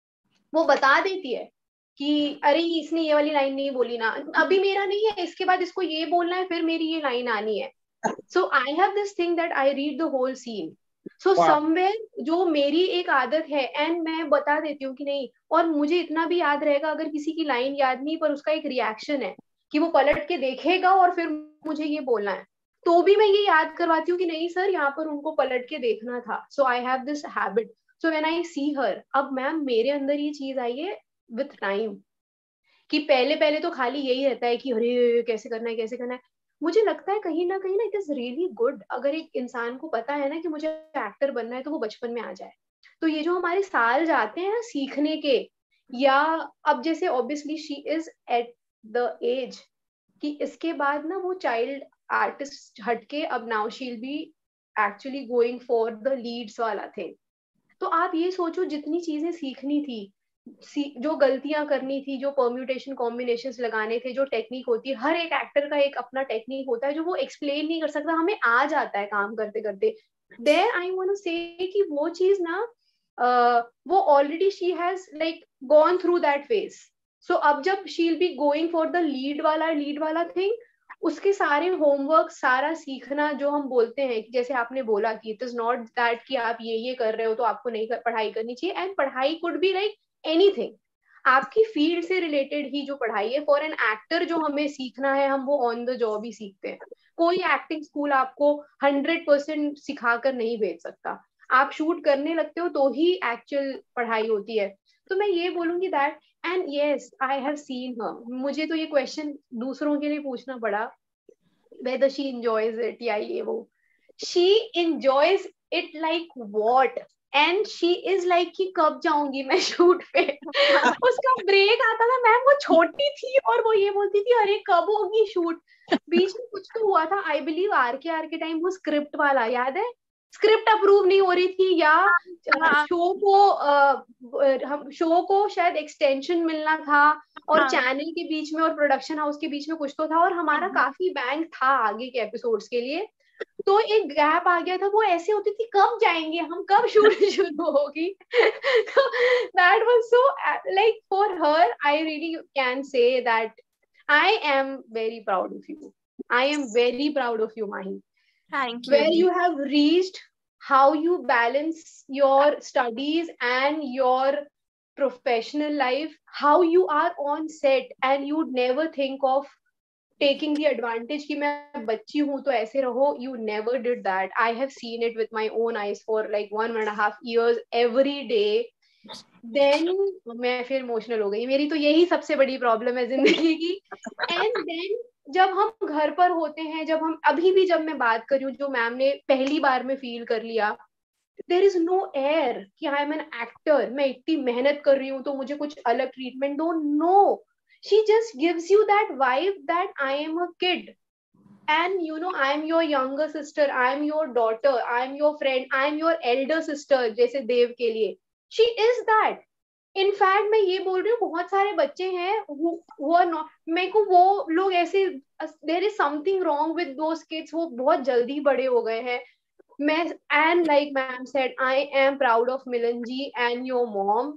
वो बता देती है कि अरे इसने ये वाली लाइन नहीं बोली ना, अभी मेरा नहीं है, इसके बाद इसको ये बोलना है, फिर मेरी ये लाइन आनी है. So I have this thing that I read the whole scene. So somewhere जो मेरी एक आदत है एंड मैं बता देती हूँ कि नहीं. और मुझे इतना भी याद रहेगा अगर किसी की लाइन याद नहीं पर उसका एक रिएक्शन है कि वो पलट के देखेगा और फिर मुझे ये बोलना है, तो भी मैं ये याद करवाती हूँ कि नहीं सर यहाँ पर उनको पलट के देखना था. So I have this habit. So when I see her, अब मैम मेरे अंदर ये चीज आई है विथ टाइम कि पहले पहले तो खाली यही रहता है कि अरे कैसे करना है कैसे करना है. मुझे लगता है कहीं ना कहीं ना इट इज रियली गुड अगर एक इंसान को पता है ना कि मुझे एक्टर बनना है तो वो बचपन में आ जाए. तो ये जो हमारे साल जाते हैं ना सीखने के, या अब जैसे obviously she is at the age कि इसके बाद ना वो चाइल्ड आर्टिस्ट हटके अब now she will be actually going for the leads वाला थिंग. तो आप ये सोचो जितनी चीजें सीखनी थी, जो गलतियां करनी थी, जो परम्यूटेशन कॉम्बिनेशंस लगाने थे, जो टेक्निक होती है, हर एक एक्टर का एक अपना टेक्निक होता है जो वो एक्सप्लेन नहीं कर सकता, हमें आ जाता है काम करते करते. देयर आई वांट टू से कि वो चीज ना uh, वो already she has like gone through that phase. So अब जब she will be going for the lead वाला लीड वाला थिंग, उसके सारे होमवर्क सारा सीखना जो हम बोलते हैं कि जैसे आपने बोला कि इट इज नॉट दैट कि आप ये ये कर रहे हो तो आपको नहीं कर, पढ़ाई करनी चाहिए. एंड पढ़ाई कुड बी लाइक एनीथिंग, आपकी फील्ड से रिलेटेड ही जो पढ़ाई है. फॉर एन एक्टर जो हमें सीखना है हम वो ऑन द जॉब ही सीखते हैं. कोई एक्टिंग स्कूल आपको हंड्रेड परसेंट सिखा कर नहीं भेज सकता. आप शूट करने लगते हो तो ही एक्चुअल पढ़ाई होती है. तो मैं ये बोलूंगी that and yes I have seen her. मुझे तो ये क्वेश्चन दूसरों के लिए पूछना पड़ा. whether she enjoys it या ये वो, she enjoys it like what, and she is like कि कब जाऊंगी मैं शूट पे. उसका ब्रेक आता था, मैम वो छोटी थी और वो ये बोलती थी अरे कब होगी शूट. बीच में कुछ तो हुआ था, I believe R K R K time, वो स्क्रिप्ट वाला याद है, स्क्रिप्ट अप्रूव नहीं हो रही थी या शो को हम शो को शायद एक्सटेंशन मिलना था और चैनल के बीच में और प्रोडक्शन हाउस के बीच में कुछ तो था, और हमारा काफी बैंक था आगे के एपिसोड्स के लिए, तो एक गैप आ गया था. वो ऐसे होती थी कब जाएंगे हम, कब शूट शुरू होगी. That was so like for her I really can say that I am very proud of you. I am very proud of you Mahi. Thank you. Where you have reached, how you balance your studies and your professional life, how you are on set and you never think of taking the advantage कि मैं बच्ची हूँ तो ऐसे रहो. You never did that. I have seen it with my own eyes for like one and a half years every day. Then मैं फिर emotional हो गई. मेरी तो यही सबसे बड़ी प्रॉब्लम है जिंदगी की. And then जब हम घर पर होते हैं, जब हम अभी भी जब मैं बात कर रही हूँ, जो मैम ने पहली बार में फील कर लिया, देयर इज नो एयर कि आई एम एन एक्टर, मैं इतनी मेहनत कर रही हूँ तो मुझे कुछ अलग ट्रीटमेंट दो. No, she just gives you that vibe that I am a kid and you know I am your younger sister, I am your daughter, I am your friend, I am your elder sister. जैसे देव के लिए she is that. In fact मैं ये बोल रही हूँ, बहुत सारे बच्चे हैं वो नॉट, मेरे को वो लोग ऐसे, there is something wrong with those kids, वो बहुत जल्दी बड़े हो गए हैं. मैं and like ma'am said, I am proud of Milan ji and your mom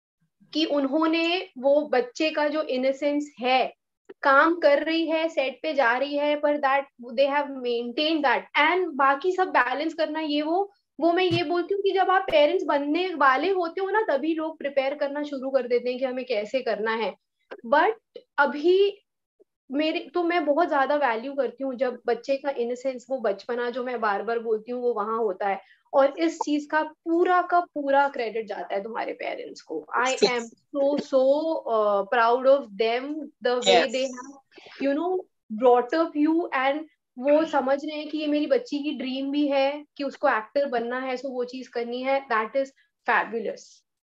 कि उन्होंने वो बच्चे का जो इनोसेंस है, काम कर रही है, सेट पे जा रही है, पर that they have maintain that. And बाकी सब बैलेंस करना ये वो वो मैं ये बोलती हूँ कि जब आप पेरेंट्स बनने वाले होते हो ना, तभी लोग प्रिपेयर करना शुरू कर देते हैं कि हमें कैसे करना है. बट अभी मेरे तो मैं बहुत ज्यादा वैल्यू करती हूँ जब बच्चे का इनोसेंस, वो बचपना जो मैं बार बार बोलती हूँ, वो वहां होता है. और इस चीज का पूरा का पूरा क्रेडिट जाता है तुम्हारे पेरेंट्स को. I am so so proud of them, the way they have you know brought up you, and वो समझ रहे हैं कि ये मेरी बच्ची की ड्रीम भी है कि उसको एक्टर बनना है, सो वो चीज करनी है. That is fabulous.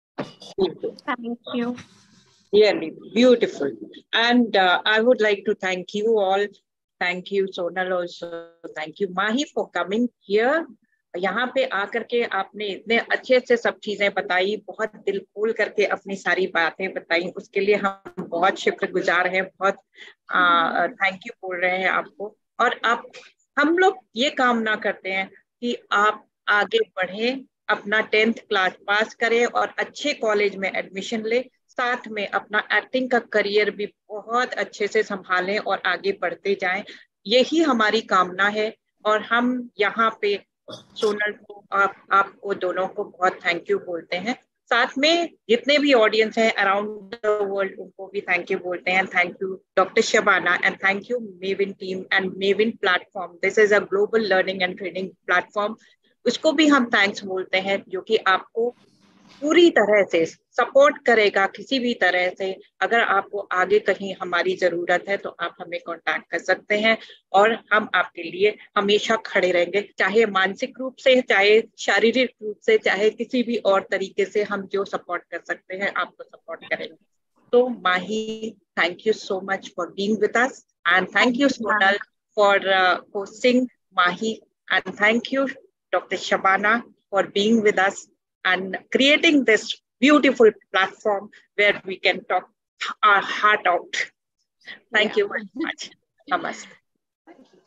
Thank you. Really beautiful. And uh, I would like to thank you all. Thank you, Sonal also. Thank you, Mahi, for coming here. यहाँ पे आकर के आपने इतने अच्छे से सब चीजें बताई, बहुत दिल खोल करके अपनी सारी बातें बताई, उसके लिए हम बहुत शुक्रगुजार हैं, बहुत थैंक यू बोल रहे हैं आपको. और आप हम लोग ये कामना करते हैं कि आप आगे बढ़ें, अपना टेंथ क्लास पास करें और अच्छे कॉलेज में एडमिशन ले, साथ में अपना एक्टिंग का करियर भी बहुत अच्छे से संभालें और आगे बढ़ते जाएं. यही हमारी कामना है. और हम यहाँ पे सोनल को, आप आपको दोनों को बहुत थैंक यू बोलते हैं. साथ में जितने भी ऑडियंस हैं अराउंड द वर्ल्ड, उनको भी थैंक यू बोलते हैं. Thank you doctor Shabana and thank you Mavin team and Mavin platform. This is a global learning and training platform. उसको भी हम थैंक्स बोलते हैं, जो कि आपको पूरी तरह से सपोर्ट करेगा किसी भी तरह से. अगर आपको आगे कहीं हमारी जरूरत है तो आप हमें कांटेक्ट कर सकते हैं और हम आपके लिए हमेशा खड़े रहेंगे, चाहे मानसिक रूप से, चाहे शारीरिक रूप से, चाहे किसी भी और तरीके से. हम जो सपोर्ट कर सकते हैं आपको सपोर्ट करेंगे. तो Mahi, thank you so much for being with us, and thank you Sonal for hosting Mahi, and thank you doctor Shabana for being with us and creating this beautiful platform where we can talk our heart out. Thank yeah. you very much. Namaste. Thank you.